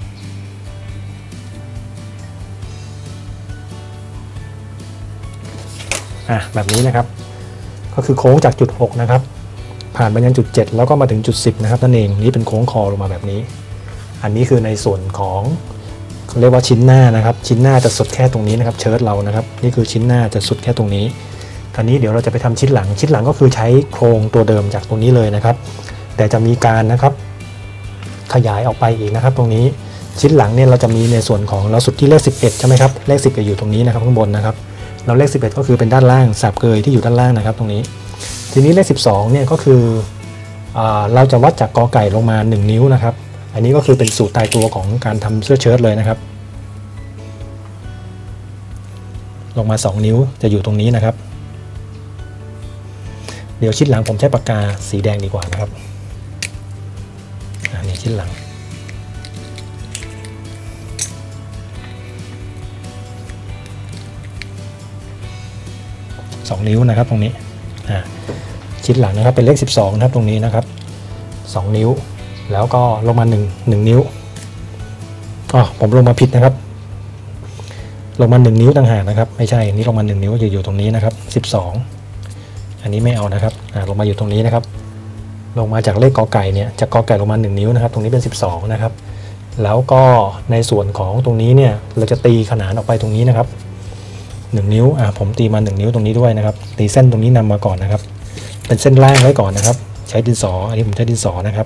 แบบนี้นะครับก็คือโค้งจากจุด6นะครับผ่านไปยังจุด7แล้วก็มาถึงจุด10นะครับนั่นเองนี่เป็นโค้งคอลงมาแบบนี้อันนี้คือในส่วนของเขาเรียกว่าชิ้นหน้านะครับชิ้นหน้าจะสุดแค่ตรงนี้นะครับเชิ้ตเรานะครับนี่คือชิ้นหน้าจะสุดแค่ตรงนี้คราวนี้เดี๋ยวเราจะไปทำชิ้นหลังก็คือใช้โครงตัวเดิมจากตรงนี้เลยนะครับแต่จะมีการนะครับขยายออกไปอีกนะครับตรงนี้ชิ้นหลังเนี่ยเราจะมีในส่วนของเราสุดที่เลข11ใช่ไหมครับเลข10จะอยู่ตรงนี้นะครับข้างบนนะครับเราเลข11ก็คือเป็นด้านล่างสาบเกยที่อยู่ด้านล่างนะครับตรงนี้ทีนี้เลข12เนี่ยก็คือเราจะวัดจากกอไก่ลงมา1นิ้วนะครับอันนี้ก็คือเป็นสูตรตายตัวของการทำเสื้อเชิ้ตเลยนะครับลงมา2นิ้วจะอยู่ตรงนี้นะครับเดี๋ยวชิ้นหลังผมใช้ปากกาสีแดงดีกว่านะครับนี่ชิ้นหลัง2นิ้วนะครับตรงนี้ชิ้นหลังนะครับเป็นเลข12นะครับตรงนี้นะครับ2นิ้วแล้วก็ลงมา1นิ้วผมลงมาผิดนะครับลงมา1นิ้วต่างหากนะครับไม่ใช่นี่ลงมา1นิ้วอยู่ตรงนี้นะครับ12อันนี้ไม่เอานะครับลงมาอยู่ตรงนี้นะครับลงมาจากเลขกอไก่เนี่ยจากกอไก่ลงมา1นิ้วนะครับตรงนี้เป็น12นะครับแล้วก็ในส่วนของตรงนี้เนี่ยเราจะตีขนานออกไปตรงนี้นะครับ1นิ้วผมตีมา1นิ้วตรงนี้ด้วยนะครับตีเส้นตรงนี้นำมาก่อนนะครับเป็นเส้นล่างไว้ก่อนนะครับใช้ดินสออันนี้ผมใช้ดินสอนะครับ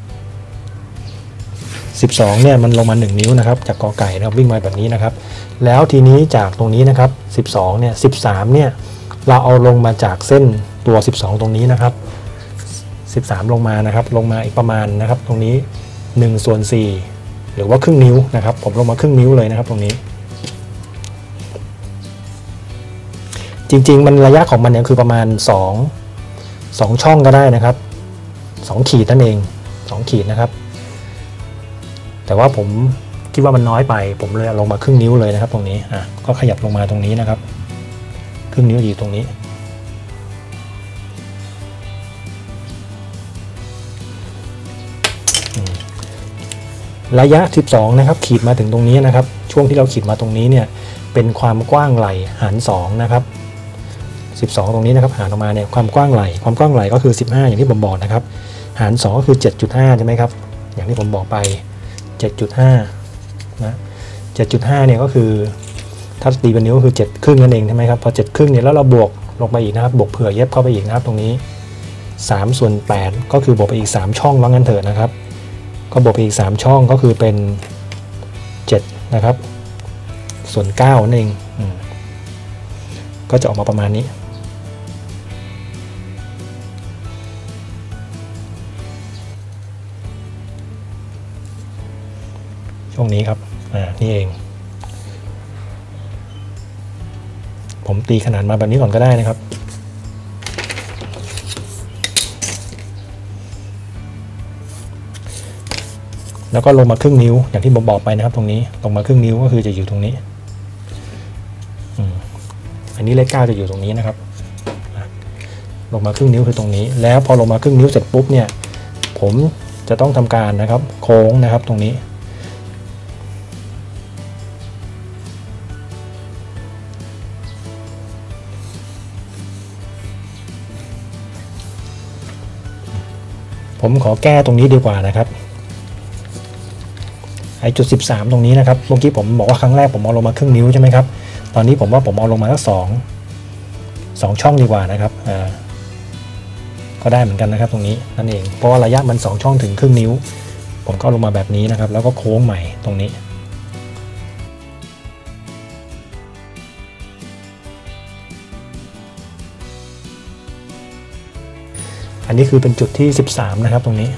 12เนี่ยมันลงมา1นิ้วนะครับจากกอไก่นะครับวิ่งมาแบบนี้นะครับแล้วทีนี้จากตรงนี้นะครับ12เนี่ย13เนี่ยเราเอาลงมาจากเส้นตัว12ตรงนี้นะครับ13ลงมานะครับลงมาอีกประมาณนะครับตรงนี้1/4หรือว่าครึ่งนิ้วนะครับผมลงมาครึ่งนิ้วเลยนะครับตรงนี้จริงๆมันระยะของมันเนี่ยคือประมาณ2ช่องก็ได้นะครับ2ขีดนั่นเอง2ขีดนะครับแต่ว่าผมคิดว่ามันน้อยไปผมเลยลงมาครึ่งนิ้วเลยนะครับตรงนี้ก็ขยับลงมาตรงนี้นะครับครึ่งนิ้วอยู่ตรงนี้ระยะ12นะครับขีดมาถึงตรงนี้นะครับช่วงที่เราขีดมาตรงนี้เนี่ยเป็นความกว้างไหล่หาร2นะครับ12ตรงนี้นะครับหารออกมาเนี่ยความกว้างไหล่ก็คือ15อย่างที่ผมบอกนะครับหาร2ก็คือ 7.5 ใช่ไหมครับอย่างที่ผมบอกไป 7.5 นะ 7.5 เนี่ยก็คือถ้าตีเป็นนิ้วก็คือ7ครึ่งนั่นเองใช่ไหมครับพอ7ครึ่งเนี่ยแล้วเราบวกลงไปอีกนะครับบวกเผื่อเย็บเข้าไปอีกนะครับตรงนี้3/8ก็คือบวกไปอีก3ช่องว่างั้นเถอะนะครับก็บวกไปอีก3ช่องก็คือเป็น7นะครับส่วน9นั่นเองก็จะออกมาประมาณนี้ช่วงนี้ครับนี่เองผมตีขนาดมาแบบนี้ก่อนก็ได้นะครับแล้วก็ลงมาครึ่งนิ้วอย่างที่ผมบอกไปนะครับตรงนี้ลงมาครึ่งนิ้วก็คือจะอยู่ตรงนี้อันนี้เลข9จะอยู่ตรงนี้นะครับลงมาครึ่งนิ้วคือตรงนี้แล้วพอลงมาครึ่งนิ้วเสร็จปุ๊บเนี่ยผมจะต้องทำการนะครับโค้งนะครับตรงนี้ผมขอแก้ตรงนี้ดีกว่านะครับไอ้จุด13ตรงนี้นะครับเมื่อกี้ผมบอกว่าครั้งแรกผมเอาลงมาครึ่งนิ้วใช่ไหมครับตอนนี้ผมว่าผมเอาลงมาสัก2ช่องดีกว่านะครับก็ได้เหมือนกันนะครับตรงนี้นั่นเองเพราะว่าระยะมัน2ช่องถึงครึ่งนิ้วผมก็ลงมาแบบนี้นะครับแล้วก็โค้งใหม่ตรงนี้อันนี้คือเป็นจุดที่13นะครับตรงนี้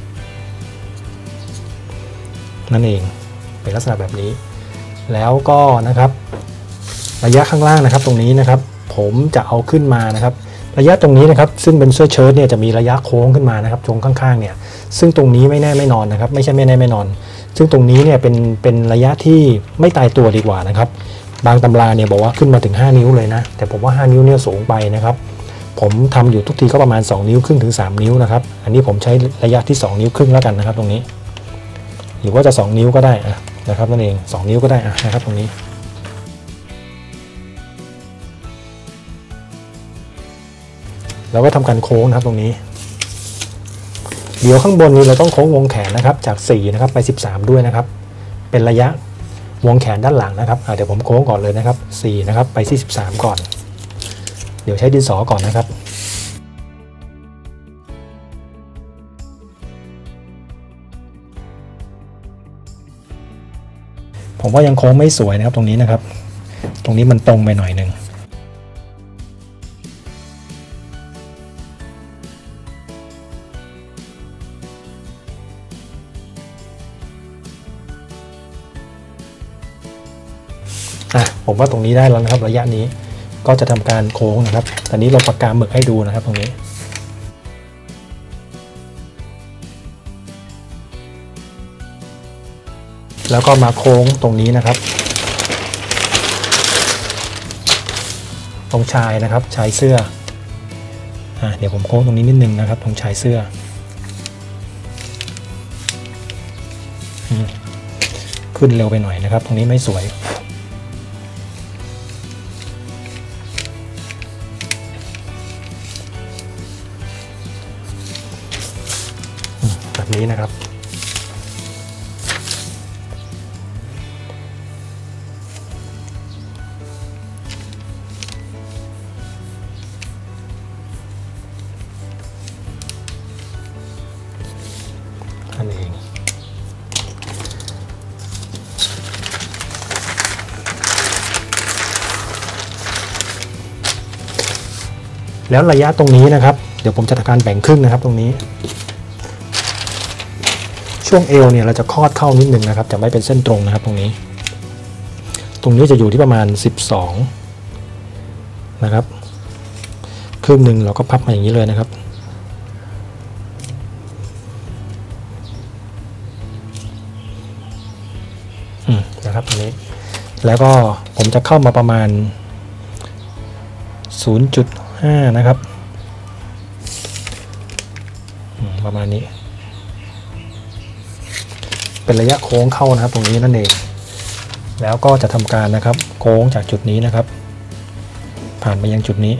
นั่นเองเป็นลักษณะแบบนี้แล้วก็นะครับระยะข้างล่างนะครับตรงนี้นะครับผมจะเอาขึ้นมานะครับระยะตรงนี้นะครับซึ่งเป็นเสื้อเชิ้ตเนี่ยจะมีระยะโค้งขึ้นมานะครับตรงข้างๆเนี่ยซึ่งตรงนี้ไม่แน่ไม่นอนนะครับไม่ใช่ไม่แน่ไม่นอนซึ่งตรงนี้เนี่ยเป็นระยะที่ไม่ตายตัวดีกว่านะครับบางตำราเนี่ยบอกว่าขึ้นมาถึง5นิ้วเลยนะแต่ผมว่า5นิ้วเนี่ยสูงไปนะครับผมทำอยู่ทุกทีก็ประมาณ2นิ้วครึ่งถึง3นิ้วนะครับอันนี้ผมใช้ระยะที่2นิ้วครึ่งแล้วกันนะครับตรงนี้หรือว่าจะ2นิ้วก็ได้นะครับนั่นเอง2นิ้วก็ได้นะครับตรงนี้แล้วก็ทำการโค้งนะครับตรงนี้เดี๋ยวข้างบนนี้เราต้องโค้งวงแขนนะครับจาก4นะครับไป13ด้วยนะครับเป็นระยะวงแขนด้านหลังนะครับเดี๋ยวผมโค้งก่อนเลยนะครับ4นะครับไปที่13ก่อนเดี๋ยวใช้ดินสอก่อนนะครับผมว่ายังโค้งไม่สวยนะครับตรงนี้นะครับตรงนี้มันตรงไปหน่อยนึงผมว่าตรงนี้ได้แล้วนะครับระยะนี้ก็จะทำการโค้งนะครับตอนนี้เราปากกาหมึกให้ดูนะครับตรงนี้แล้วก็มาโค้งตรงนี้นะครับตรงชายนะครับชายเสื้อเดี๋ยวผมโค้งตรงนี้นิดนึงนะครับตรงชายเสื้อขึ้นเร็วไปหน่อยนะครับตรงนี้ไม่สวยแบบนี้นะครับนั่นเองแล้วระยะตรงนี้นะครับเดี๋ยวผมจะทำการแบ่งครึ่งนะครับตรงนี้ช่วงเอวเนี่ยเราจะคลอดเข้านิดนึงนะครับจะไม่เป็นเส้นตรงนะครับตรงนี้จะอยู่ที่ประมาณ12นะครับครึ่งหนึ่งเราก็พับมาอย่างนี้เลยนะครับนะครับตรงนี้แล้วก็ผมจะเข้ามาประมาณ 0.5 นะครับประมาณนี้เป็นระยะโค้งเข้านะครับตรงนี้นั่นเองแล้วก็จะทำการนะครับโค้งจากจุดนี้นะครับผ่านไปยังจุดนี้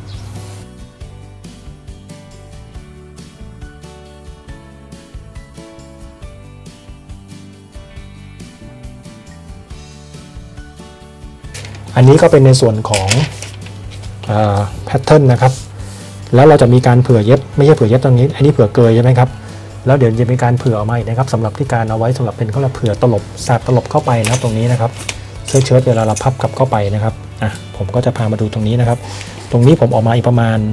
อันนี้ก็เป็นในส่วนของแพทเทิร์นนะครับแล้วเราจะมีการเผื่อเย็บไม่ใช่เผื่อเย็บตรงนี้อันนี้เผื่อเกยใช่ไหมครับแล้วเดี๋ยวจะมีการเผื่อออกมาอีกนะครับสำหรับที่การเอาไว้สำหรับเป็นเขาเรียกเผื่อตลบสาดตลบเข้าไปนะครับตรงนี้นะครับเสื้อเชิ้ตเวลาเราพับกลับเข้าไปนะครับผมก็จะพามาดูตรงนี้นะครับตรงนี้ผมออกมาอีกประมาณ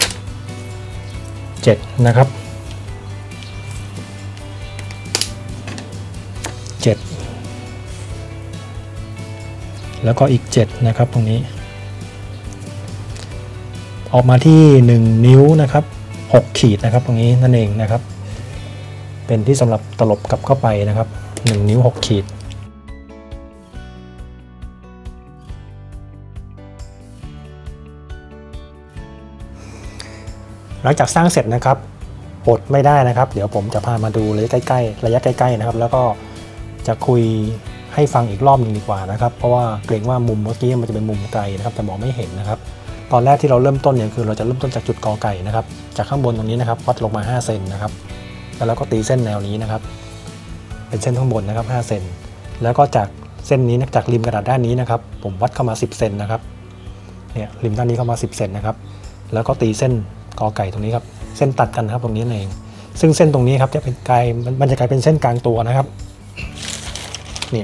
7นะครับ7แล้วก็อีก7นะครับตรงนี้ออกมาที่1นิ้วนะครับ6ขีดนะครับตรงนี้นั่นเองนะครับเป็นที่สำหรับตลบกลับเข้าไปนะครับ1นิ้ว6ขีดหลังจากสร้างเสร็จนะครับอดไม่ได้นะครับเดี๋ยวผมจะพามาดูระยะใกล้ๆนะครับแล้วก็จะคุยให้ฟังอีกรอบหนึ่งดีกว่านะครับเพราะว่าเกรงว่ามุมเมื่อกี้มันจะเป็นมุมไกลนะครับแต่มองไม่เห็นนะครับตอนแรกที่เราเริ่มต้นเนี่ยคือเราจะเริ่มต้นจากจุดกอไก่นะครับจากข้างบนตรงนี้นะครับวัดลงมา5เซนนะครับแล้วเราก็ตีเส้นแนวนี้นะครับเป็นเส้นข้างบนนะครับ5เซนแล้วก็จากเส้นนี้จากริมกระดาษด้านนี้นะครับผมวัดเข้ามา10เซนนะครับเนี่ยริมด้านนี้เข้ามา10เซนนะครับแล้วก็ตีเส้นกอไก่ตรงนี้ครับเส้นตัดกันครับตรงนี้เองซึ่งเส้นตรงนี้ครับจะเป็นมันจะกลายเป็นเส้นกลางตัวนะครับนี่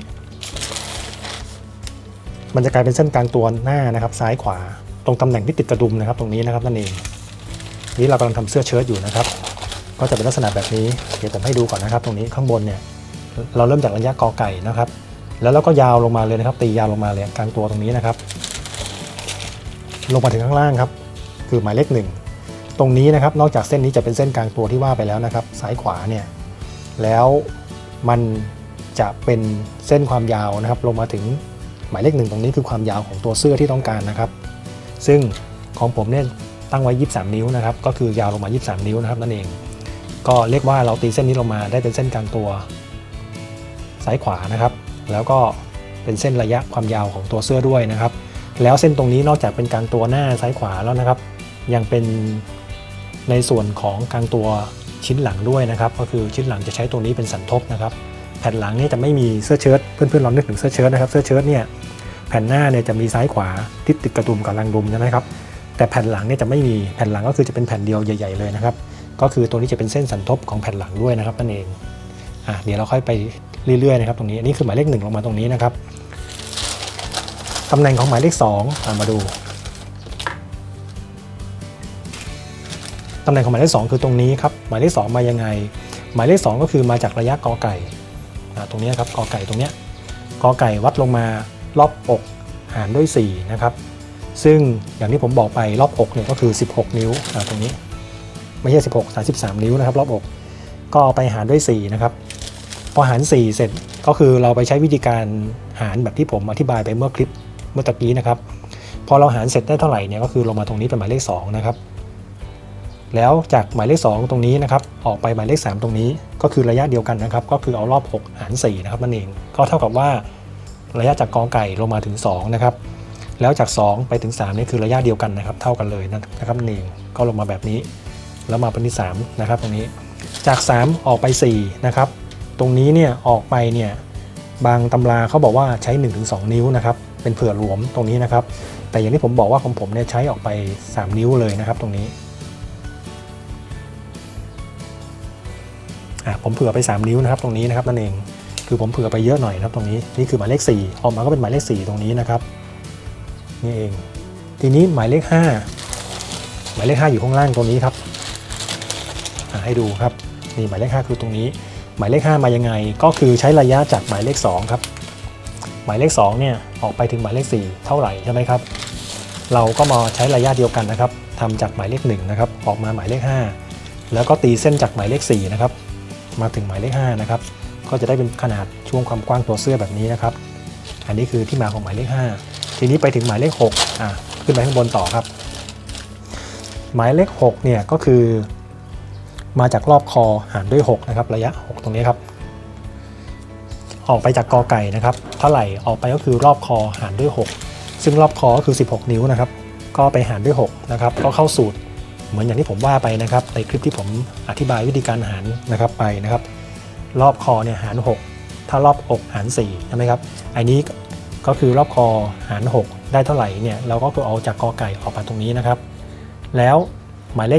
มันจะกลายเป็นเส้นกลางตัวหน้านะครับซ้ายขวาตรงตำแหน่งที่ติดกระดุมนะครับตรงนี้นะครับนั่นเองนี่เรากำลังทำเสื้อเชิ้ตอยู่นะครับก็จะเป็นลักษณะแบบนี้เดี๋ยวผมให้ดูก่อนนะครับตรงนี้ข้างบนเนี่ยเราเริ่มจากระยะกอไก่นะครับแล้วเราก็ยาวลงมาเลยนะครับตียาวลงมาเลยกลางตัวตรงนี้นะครับลงมาถึงข้างล่างครับคือหมายเลข1ตรงนี้นะครับนอกจากเส้นนี้จะเป็นเส้นกลางตัวที่ว่าไปแล้วนะครับซ้ายขวาเนี่ยแล้วมันจะเป็นเส้นความยาวนะครับลงมาถึงหมายเลข1ตรงนี้คือความยาวของตัวเสื้อที่ต้องการนะครับซึ่งของผมเนี่ยตั้งไว้23นิ้วนะครับก็คือยาวลงมา23นิ้วนะครับนั่นเองก็เรียกว่าเราตีเส้นนี้ลงมาได้เป็นเส้นกลางตัวซ้ายขวานะครับแล้วก็เป็นเส้นระยะความยาวของตัวเสื้อด้วยนะครับแล้วเส้นตรงนี้นอกจากเป็นกลางตัวหน้าซ้ายขวาแล้วนะครับยังเป็นในส่วนของกลางตัวชิ้นหลังด้วยนะครับก็คือชิ้นหลังจะใช้ตัวนี้เป็นสันทบนะครับแผ่นหลังนี่จะไม่มีเสื้อเชิ้ตเพื่อนๆลองนึกถึงเสื้อเชิ้ตนะครับเสื้อเชิ้ตเนี่ยแผ่นหน้าเนี่ยจะมีซ้ายขวาที่ติดกระดุมกับรังดุมใช่ไหมครับแต่แผ่นหลังเนี่ยจะไม่มีแผ่นหลังก็คือจะเป็นแผ่นเดียวใหญ่ๆเลยนะครับก็คือตัวนี้จะเป็นเส้นสันทบของแผ่นหลังด้วยนะครับนั่นเองเดี๋ยวเราค่อยไปเรื่อยๆนะครับตรงนี้อันนี้คือหมายเลข1ลงมาตรงนี้นะครับตำแหน่งของหมายเลข2มาดูตำแหน่งของหมายเลข2คือตรงนี้ครับหมายเลข2มายังไงหมายเลข2ก็คือมาจากระยะกอไก่ตรงนี้ครับกอไก่ตรงเนี้ยกอไก่วัดลงมารอบอกหารด้วย4นะครับซึ่งอย่างที่ผมบอกไปรอบอกเนี่ยก็คือ16นิ้วตรงนี้ไม่ใช่16 33นิ้วนะครับรอบอกก็เอาไปหารด้วย4นะครับพอหาร4เสร็จก็คือเราไปใช้วิธีการหารแบบที่ผมอธิบายไปเมื่อคลิปเมื่อตะกี้นะครับพอเราหารเสร็จได้เท่าไหร่เนี่ยก็คือลงมาตรงนี้เป็นหมายเลข2นะครับแล้วจากหมายเลข2ตรงนี้นะครับออกไปหมายเลข3ตรงนี้ก็คือระยะเดียวกันนะครับก็คือเอารอบ6หาร4นะครับนั่นเองก็เท่ากับว่าระยะจากกอไก่ลงมาถึง2นะครับแล้วจาก2ไปถึง3นี่คือระยะเดียวกันนะครับเท่ากันเลยนะครับนั่นเองก็ลงมาแบบนี้แล้วมาเป็นที่3นะครับตรงนี้จาก3ออกไป4นะครับตรงนี้เนี่ยออกไปเนี่ยบางตำราเขาบอกว่าใช้ 1-2 นิ้วนะครับเป็นเผื่อหลวมตรงนี้นะครับแต่อย่างที่ผมบอกว่าของผมเนี่ยใช้ออกไป3นิ้วเลยนะครับตรงนี้ผมเผื่อไป3นิ้วนะครับตรงนี้นะครับนั่นเองคือผมเผื่อไปเยอะหน่อยนะครับตรงนี้นี่คือหมายเลข4ออกมาก็เป็นหมายเลข4ตรงนี้นะครับนี่เองทีนี้หมายเลข5หมายเลข5อยู่ข้างล่างตรงนี้ครับให้ดูครับนี่หมายเลข5คือตรงนี้หมายเลข5มายังไงก็คือใช้ระยะจากหมายเลข2ครับหมายเลข2เนี่ยออกไปถึงหมายเลข4เท่าไหร่ใช่ไหมครับเราก็มาใช้ระยะเดียวกันนะครับทำจากหมายเลข1นะครับออกมาหมายเลข5แล้วก็ตีเส้นจากหมายเลข4นะครับมาถึงหมายเลข5นะครับก็จะได้เป็นขนาดช่วงความกว้างตัวเสื้อแบบนี้นะครับอันนี้คือที่มาของหมายเลข5ทีนี้ไปถึงหมายเลข6ขึ้นไปข้างบนต่อครับหมายเลข6เนี่ยก็คือมาจากรอบคอหารด้วย6นะครับระยะ6ตรงนี้ครับออกไปจากกอไก่นะครับเท่าไหร่ออกไปก็คือรอบคอหารด้วย6ซึ่งรอบคอก็คือ16นิ้วนะครับก็ไปหารด้วย6นะครับก็เข้าสูตรเหมือนอย่างที่ผมว่าไปนะครับในคลิปที่ผมอธิบายวิธีการหารนะครับไปนะครับรอบคอเนี่ยหาร6ถ้ารอบอกหาร4ใช่ไหมครับอันนี้ก็คือรอบคอหาร6ได้เท่าไหร่เนี่ยเราก็คือเอาจากกอไก่ออกมาตรงนี้นะครับแล้วหมายเลข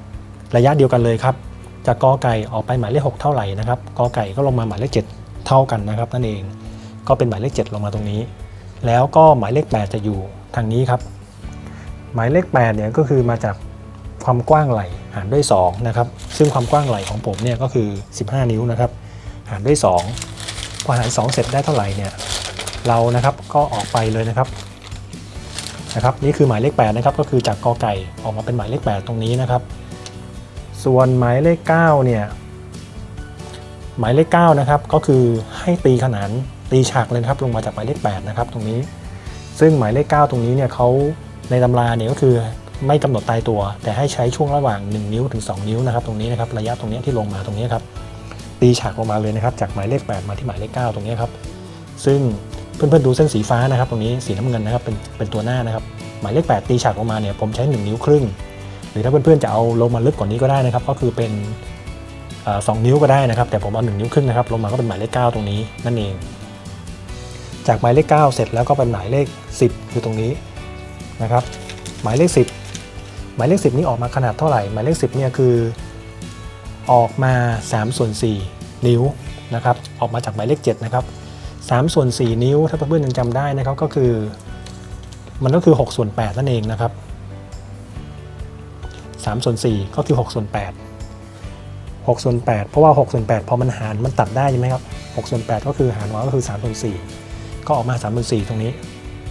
7ระยะเดียวกันเลยครับจากกอไก่ออกไปหมายเลข6เท่าไหร่นะครับกอไก่ก็ลงมาหมายเลข7เท่ากันนะครับนั่นเองก็เป็นหมายเลข7ลงมาตรงนี้แล้วก็หมายเลข8จะอยู่ทางนี้ครับหมายเลข8เนี่ยก็คือมาจากความกว้างไหล่หารด้วย2นะครับซึ่งความกว้างไหล่ของผมเนี่ยก็คือ15นิ้วนะครับหารด้วย2พอหาร2เสร็จได้เท่าไหร่เนี่ยเรานะครับก็ออกไปเลยนะครับนี่คือหมายเลข8นะครับก็คือจากกอไก่ออกมาเป็นหมายเลข8ตรงนี้นะครับส่วนหมายเลข9เนี่ยหมายเลข9นะครับก็คือให้ตีขนานตีฉากเลยครับลงมาจากหมายเลข8นะครับตรงนี้ซึ่งหมายเลข9ตรงนี้เนี่ยเขาในตำราเนี่ยก็คือไม่กำหนดตายตัวแต่ให้ใช้ช่วงระหว่าง1นิ้วถึง2นิ้วนะครับตรงนี้นะครับระยะตรงนี้ที่ลงมาตรงนี้ครับตีฉากลงมาเลยนะครับจากหมายเลข8มาที่หมายเลข9ตรงนี้ครับซึ่งเพื่อนๆดูเส้นสีฟ้านะครับตรงนี้สีน้ำเงินนะครับเป็นตัวหน้านะครับหมายเลข8ตีฉากลงมาเนี่ยผมใช้1นิ้วครึ่งหรือถ้าเพื่อนๆจะเอาลงมาลึกกว่านี้ก็ได้นะครับก็คือเป็น2นิ้วก็ได้นะครับแต่ผมเอา1นิ้วครึ่งนะครับลงมาก็เป็นหมายเลข9ตรงนี้นั่นเองจากหมายเลข9เสร็จแล้วก็เป็นหมายเลข10คือตรงนี้นะครับหมายเลข10หมายเลข10นี่ออกมาขนาดเท่าไหร่หมายเลข10เนี่ยคือออกมา3/4นิ้วนะครับออกมาจากหมายเลข7นะครับ3/4นิ้วถ้าเพื่อนๆยังจำได้นะครับก็คือมันก็คือ6/8นั่นเองนะครับ3/4ก็คือ6/8 6/8เพราะว่า6/8พอมันหารมันตัดได้ใช่ไหมครับ6/8ก็คือหารมาก็คือ3/4ก็ออกมา3/4ตรงนี้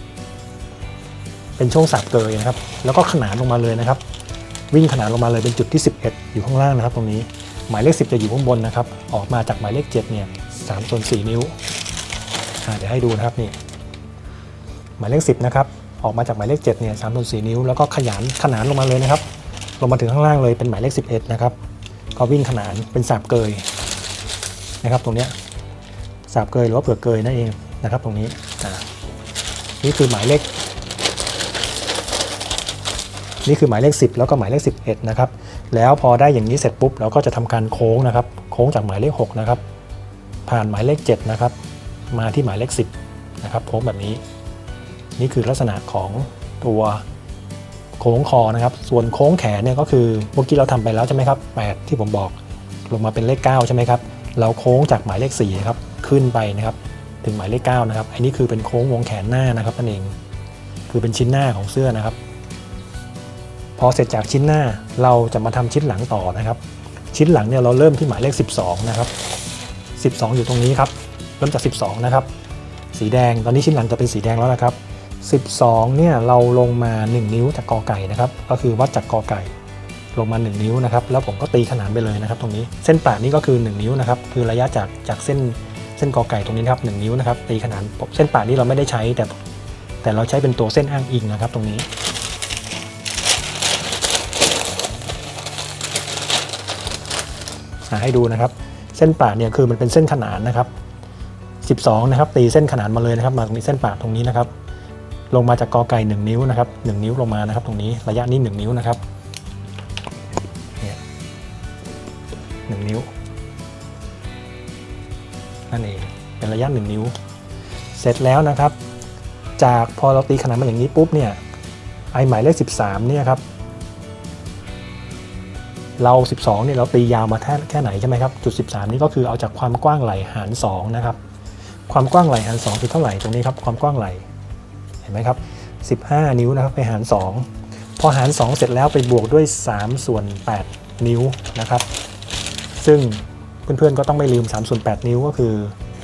เป็นช่วงสาบเกยนะครับแล้วก็ขนานลงมาเลยนะครับวิ่งขนานลงมาเลยเป็นจุดที่11อยู่ข้างล่างนะครับตรงนี้หมายเลข10จะอยู่ข้างบนนะครับออกมาจากหมายเลข7เนี่ย3/4นิ้วเดี๋ยวให้ดูนะครับนี่หมายเลข10นะครับออกมาจากหมายเลข7เนี่ย3/4นิ้วแล้วก็ขนานลงมาเลยนะครับลงมาถึงข้างล่างเลยเป็นหมายเลข11นะครับก็วิ่งขนานเป็นสาบเกยนะครับตรงนี้สาบเกยหรือว่าเผื่อเกยนั่นเองนะครับตรงนี้นี่คือหมายเลข10แล้วก็หมายเลข11นะครับแล้วพอได้อย่างนี้เสร็จปุ๊บเราก็จะทำการโค้งนะครับโค้งจากหมายเลข6นะครับผ่านหมายเลข7นะครับมาที่หมายเลข10นะครับโค้งแบบนี้นี่คือลักษณะของตัวโค้งคอนะครับส่วนโค้งแขนเนี่ยก็คือเมื่อกี้เราทำไปแล้วใช่ไหมครับ8ที่ผมบอกลงมาเป็นเลข9ใช่ไหมครับเราโค้งจากหมายเลข4ครับขึ้นไปนะครับถึงหมายเลข9นะครับอันนี้คือเป็นโค้งวงแขนหน้านะครับนั่นเองคือเป็นชิ้นหน้าของเสื้อนะครับพอเสร็จจากชิ้นหน้าเราจะมาทำชิ้นหลังต่อนะครับชิ้นหลังเนี่ยเราเริ่มที่หมายเลข12นะครับ12อยู่ตรงนี้ครับเริ่มจาก12นะครับสีแดงตอนนี้ชิ้นหลังจะเป็นสีแดงแล้วนะครับ12เนี่ยเราลงมา1นิ้วจากกอไก่นะครับก็คือวัดจากกอไก่ลงมา1นิ้วนะครับแล้วผมก็ตีขนานไปเลยนะครับตรงนี้เส้นปลายนี้ก็คือ1นิ้วนะครับคือระยะจากเส้นกอไก่ตรงนี้ครับ1นิ้วนะครับตีขนานเส้นปลายนี้เราไม่ได้ใช้แต่เราใช้เป็นตัวเส้นอ้างอิงนะครับตรงนี้ให้ดูนะครับเส้นปาดเนี่ยคือมันเป็นเส้นขนานนะครับ12นะครับตีเส้นขนานมาเลยนะครับมาตรงนี้เส้นปาดตรงนี้นะครับลงมาจากกอไก่1นิ้วนะครับ1นิ้วลงมานะครับตรงนี้ระยะนี้1นิ้วนะครับเนี่ย1นิ้วนั่นเองเป็นระยะ1นิ้วเสร็จแล้วนะครับจากพอเราตีขนานมาอย่างนี้ปุ๊บเนี่ยไอหมายเลข13เนี่ยครับเรา12เนี่ยเราตียาวมาแค่ไหนใช่ไหมครับจุด13นี่ก็คือเอาจากความกว้างไหล่หาร2นะครับความกว้างไหล่หาร2คือเท่าไหร่ตรงนี้ครับความกว้างไหล่เห็นไหมครับ15นิ้วนะครับไปหาร2พอหาร2เสร็จแล้วไปบวกด้วย3ส่วน8นิ้วนะครับซึ่งเพื่อนๆก็ต้องไม่ลืม3ส่วน8นิ้วก็คือ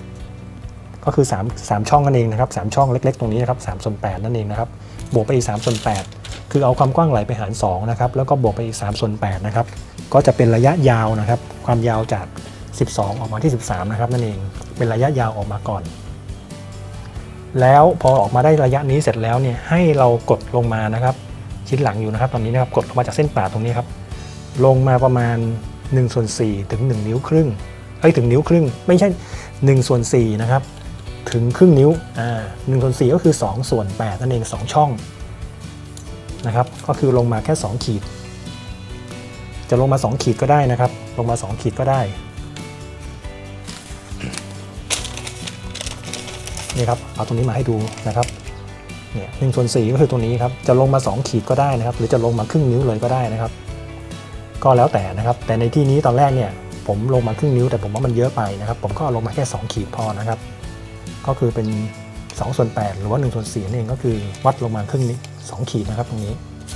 3ช่องนั่นเองนะครับ3ช่องเล็กๆตรงนี้นะครับ3ส่วน8นั่นเองนะครับบวกไปอีก3ส่วน8คือเอาความกว้างไหล่ไปหาร2นะครับแล้วก็บวกไปอีก3ส่วน8นะครับก็จะเป็นระยะยาวนะครับความยาวจาก12ออกมาที่13นะครับนั่นเองเป็นระยะยาวออกมาก่อนแล้วพอออกมาได้ระยะนี้เสร็จแล้วเนี่ยให้เรากดลงมานะครับชิ้นหลังอยู่นะครับตอนนี้นะครับกดลงมาจากเส้นปาดตรงนี้ครับลงมาประมาณ1/4ถึง1นิ้วครึ่งถึงนิ้วครึ่งไม่ใช่1/4นะครับถึงครึ่งนิ้ว1/4ก็คือ2ส่วน8นั่นเอง2ช่องนะครับก็คือลงมาแค่2ขีดจะลงมา2ขีดก็ได้นะครับลงมา2ขีดก็ได้นี่ครับเอาตรงนี้มาให้ดูนะครับเนี่ย1/4ก็คือตรงนี้ครับจะลงมา2ขีดก็ได้นะครับหรือจะลงมาครึ่งนิ้วเลยก็ได้นะครับก็แล้วแต่นะครับแต่ในที่นี้ตอนแรกเนี่ยผมลงมาครึ่งนิ้วแต่ผมว่ามันเยอะไปนะครับผมก็เอาลงมาแค่2ขีดพอนะครับก็คือเป็น2ส่วน8หรือว่า1/4นั่นเองก็คือวัดลงมาครึ่งนี้2ขีดนะครับตรงนี้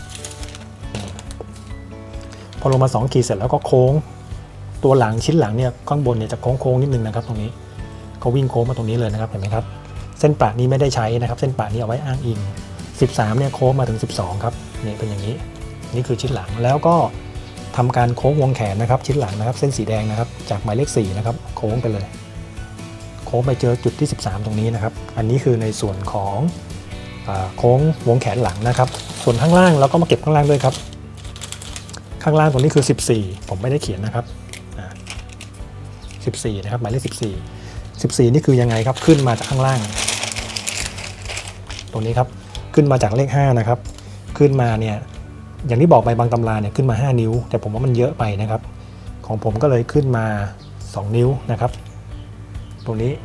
พอลงมา2ขีดเสร็จแล้วก็โค้งตัวหลังชิ้นหลังเนี่ยข้างบนเนี่ยจะโค้งนิดนึงนะครับตรงนี้ก็วิ่งโค้งมาตรงนี้เลยนะครับเห็นไหมครับเส้นปาดนี้ไม่ได้ใช้นะครับเส้นปาดนี้เอาไว้อ้างอิง13เนี่ยโค้งมาถึง12ครับนี่เป็นอย่างนี้นี่คือชิ้นหลังแล้วก็ทำการโค้งวงแขนนะครับชิ้นหลังนะครับเส้นสีแดงนะครับจากหมายเลข4นะครับโค้งไปเลยโค้งไปเจอจุดที่13ตรงนี้นะครับอันนี้คือในส่วนของโค้งวงแขนหลังนะครับส่วนข้างล่างเราก็มาเก็บข้างล่างด้วยครับข้างล่างตรงนี้คือ14ผมไม่ได้เขียนนะครับ14นะครับหมายเลข14นี่คือยังไงครับขึ้นมาจากข้างล่างตรงนี้ครับขึ้นมาจากเลข5นะครับขึ้นมาเนี่ยอย่างที่บอกไปบางตำราเนี่ยขึ้นมา5นิ้วแต่ผมว่ามันเยอะไปนะครับของผมก็เลยขึ้นมา2นิ้วนะครับตรงนี้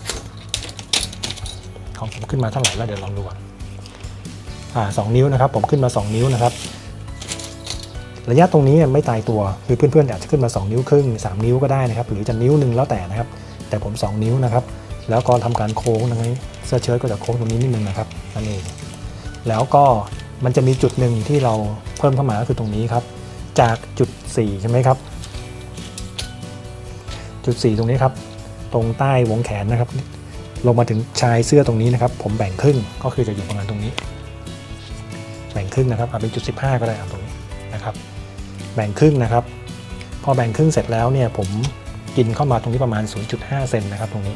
ของผมขึ้นมาเท่าไหร่แล้วเดี๋ยวลองดูก่อน2นิ้วนะครับผมขึ้นมา2นิ้วนะครับระยะตรงนี้ไม่ตายตัวคือเพื่อนๆอาจจะขึ้นมา2นิ้วครึ่ง3นิ้วก็ได้นะครับหรือจะนิ้วนึงแล้วแต่นะครับแต่ผม2นิ้วนะครับแล้วก็ทำการโค้งตรงนี้เสื้อเชิ้ตก็จะโค้งตรงนี้นิดนึงนะครับนั่นเองแล้วก็มันจะมีจุดหนึ่งที่เราเพิ่มเข้ามาก็คือตรงนี้ครับจากจุด4ใช่ไหมครับจุด4ตรงนี้ครับตรงใต้วงแขนนะครับลงมาถึงชายเสื้อตรงนี้นะครับผมแบ่งครึ่งก็คือจะอยู่ประมาณตรงนี้แบ่งครึ่งนะครับเอาเป็นจุด15ก็ได้ตรงนี้นะครับแบ่งครึ่งนะครับพอแบ่งครึ่งเสร็จแล้วเนี่ยผมกินเข้ามาตรงนี้ประมาณ 0.5 เซนนะครับตรงนี้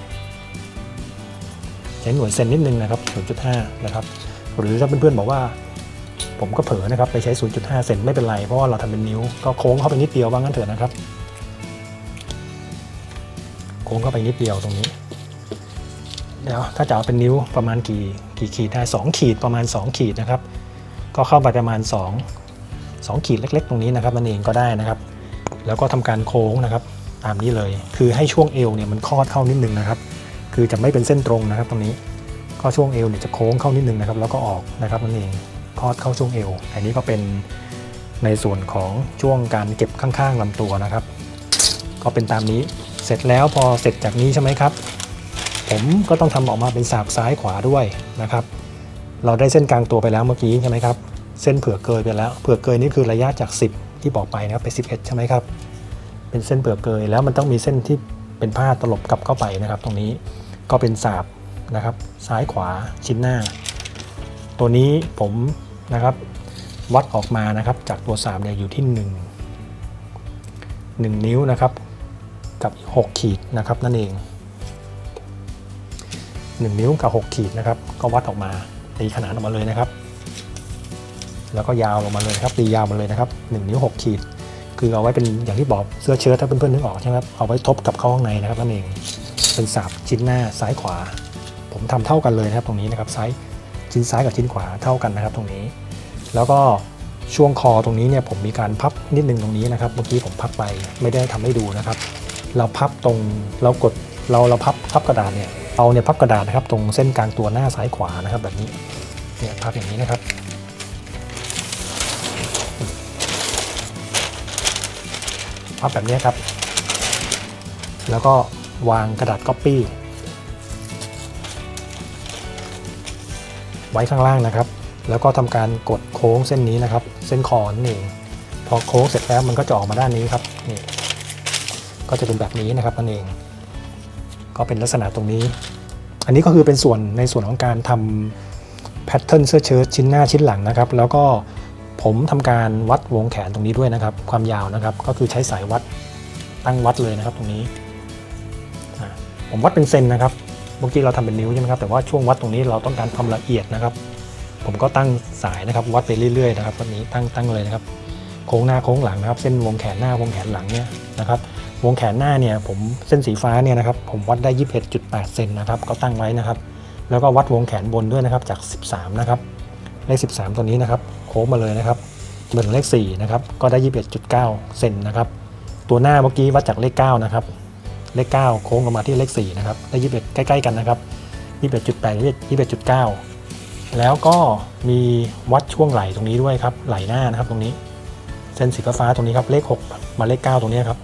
ใช้หน่วยเซนนิดนึงนะครับ 0.5 นะครับหรือถ้าเพื่อนๆบอกว่าผมก็เผลอนะครับไปใช้ 0.5 เซนไม่เป็นไรเพราะว่าเราทำเป็นนิ้วก็โค้งเข้าไปนิดเดียวว่างั้นเถอะนะครับโค้งเข้าไปนิดเดียวตรงนี้เดี๋ยวถ้าจะเอาเป็นนิ้วประมาณกี่ขีดได้2ขีดประมาณ2ขีดนะครับก็เข้าไปประมาณ2ขีดเล็กๆตรงนี้นะครับนั่นเองก็ได้นะครับแล้วก็ทำการโค้งนะครับตามนี้เลยคือให้ช่วงเอวเนี่ยมันคลอดเข้านิดนึงนะครับคือจะไม่เป็นเส้นตรงนะครับตรงนี้ก็ช่วงเอวเนี่ยจะโค้งเข้านิดนึงนะครับแล้วก็ออกนะครับนั่นเองคลอดเข้าช่วงเอวอันนี้ก็เป็นในส่วนของช่วงการเก็บข้างๆลำตัวนะครับก็เป็นตามนี้เสร็จแล้วพอเสร็จจากนี้ใช่ไหมครับผมก็ต้องทำออกมาเป็นสาบซ้ายขวาด้วยนะครับเราได้เส้นกลางตัวไปแล้วเมื่อกี้ใช่ไหมครับเส้นเผื่อเกยไปแล้วเผื่อเกยนี่คือระยะจาก10ที่บอกไปนะครับไป11ใช่ไหมครับเป็นเส้นเผื่อเกยแล้วมันต้องมีเส้นที่เป็นผ้าตลบกลับเข้าไปนะครับตรงนี้ก็เป็นสาบนะครับซ้ายขวาชิ้นหน้าตัวนี้ผมนะครับวัดออกมานะครับจากตัวสาบเนี่ยอยู่ที่1นิ้วนะครับกับ6ขีดนะครับนั่นเอง1นิ้วกับ6ขีดนะครับก็วัดออกมาตีขนานออกมาเลยนะครับแล้วก็ยาวลงมาเลยครับตียาวมาเลยนะครับ1นิ้ว6ขีดคือเอาไว้เป็นอย่างที่บอกเสื้อเชิ้ตถ้าเพื่อนๆนึกออกใช่ไหมครับเอาไว้ทบกับเข้าข้างในนะครับนั่นเองเป็นสาบชิ้นหน้าซ้ายขวาผมทำเท่ากันเลยนะครับตรงนี้นะครับชิ้นซ้ายกับชิ้นขวาเท่ากันนะครับตรงนี้แล้วก็ช่วงคอตรงนี้เนี่ยผมมีการพับนิดนึงตรงนี้นะครับเมื่อกี้ผมพับไปไม่ได้ทำให้ดูนะครับเราพับตรงเรากดเราพับกระดาษเนี่ยเอาเนี่ยพับกระดาษนะครับตรงเส้นกลางตัวหน้าซ้ายขวานะครับแบบนี้เนี่ยพับอย่างนี้นะครับพับแบบนี้ครับแล้วก็วางกระดาษก๊อปปี้ไว้ข้างล่างนะครับแล้วก็ทำการกดโค้งเส้นนี้นะครับเส้นคอนั่นเองพอโค้งเสร็จแล้วมันก็จะออกมาด้านนี้ครับนี่ก็จะเป็นแบบนี้นะครับนั่นเองก็เป็นลักษณะตรงนี้อันนี้ก็คือเป็นในส่วนของการทำแพทเทิร์นเสื้อเชิ้ตชิ้นหน้าชิ้นหลังนะครับแล้วก็ผมทำการวัดวงแขนตรงนี้ด้วยนะครับความยาวนะครับก็คือใช้สายวัดตั้งวัดเลยนะครับตรงนี้ผมวัดเป็นเซนนะครับเมื่อกี้เราทำเป็นนิ้วใช่ไหมครับแต่ว่าช่วงวัดตรงนี้เราต้องการความละเอียดนะครับผมก็ตั้งสายนะครับวัดไปเรื่อยๆนะครับวันนี้ตั้งเลยนะครับโค้งหน้าโค้งหลังนะครับเส้นวงแขนหน้าวงแขนหลังเนี่ยนะครับวงแขนหน้าเนี่ยผมเส้นสีฟ้าเนี่ยนะครับผมวัดได้ 21.8 เซนนะครับก็ตั้งไว้นะครับแล้วก็วัดวงแขนบนด้วยนะครับจาก13นะครับเลข13ตัวนี้นะครับโค้งมาเลยนะครับเหมือนเลข4นะครับก็ได้ 21.9 เซนนะครับตัวหน้าเมื่อกี้วัดจากเลข9นะครับเลข9โค้งออกมาที่เลข4นะครับได้21ใกล้ๆกันนะครับ 21.8 21.9 แล้วก็มีวัดช่วงไหล่ตรงนี้ด้วยครับไหล่หน้านะครับตรงนี้เส้นสีฟ้าตรงนี้ครับเลข6มาเลข9ตรงนี้ครับ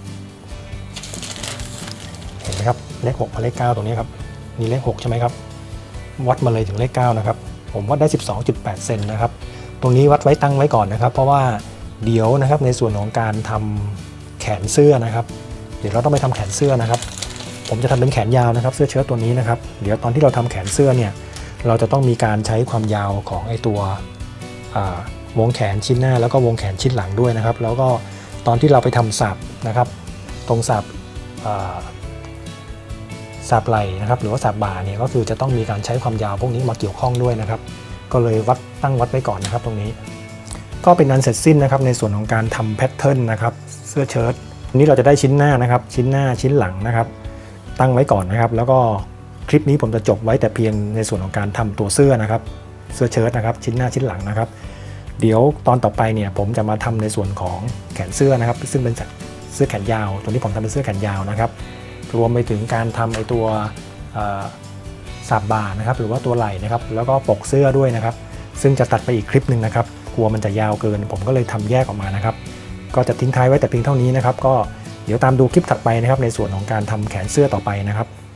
เห็นไหมครับเลข6มาเลข9ตรงนี้ครับนี่เลข6ใช่ไหมครับวัดมาเลยถึงเลข9นะครับผมวัดได้ 12.8 เซนนะครับตรงนี้วัดไว้ตั้งไว้ก่อนนะครับเพราะว่าเดี๋ยวนะครับในส่วนของการทำแขนเสื้อนะครับเดี๋ยวเราต้องไปทำแขนเสื้อนะครับผมจะทำเป็นแขนยาวนะครับเสื้อเชิ้ตตัวนี้นะครับเดี๋ยวตอนที่เราทำแขนเสื้อเนี่ยเราจะต้องมีการใช้ความยาวของไอตัววงแขนชิ้นหน้าแล้วก็วงแขนชิ้นหลังด้วยนะครับแล้วก็ตอนที่เราไปทำสับนะครับตรงสับไหล่นะครับหรือว่าสับบ่าเนี่ยก็คือจะต้องมีการใช้ความยาวพวกนี้มาเกี่ยวข้องด้วยนะครับก็เลยตั้งวัดไว้ก่อนนะครับตรงนี้ก็เป็นอันเสร็จสิ้นนะครับในส่วนของการทำแพทเทิร์นนะครับเสื้อเชิ้ตนี้เราจะได้ชิ้นหน้านะครับชิ้นหน้าชิ้นหลังนะครับตั้งไว้ก่อนนะครับแล้วก็คลิปนี้ผมจะจบไว้แต่เพียงในส่วนของการทำตัวเสื้อนะครับเสื้อเชิ้ตนะครับชิ้นหน้าชิ้นหลังนะครับเดี๋ยวตอนต่อไปเนี่ยผมจะมาทำในส่วนของแขนเสื้อนะครับซึ่งเป็นเสื้อแขนยาวตัวนี้ผมทำเป็นเสื้อแขนยาวนะครับรวมไปถึงการทำไอตัวสับบ่านะครับหรือว่าตัวไหล่นะครับแล้วก็ปกเสื้อด้วยนะครับซึ่งจะตัดไปอีกคลิปหนึ่งนะครับกลัวมันจะยาวเกินผมก็เลยทำแยกออกมานะครับก็จะทิ้งท้ายไว้แต่เพียงเท่านี้นะครับก็เดี๋ยวตามดูคลิปถัดไปนะครับในส่วนของการทำแขนเสื้อต่อไปนะครับ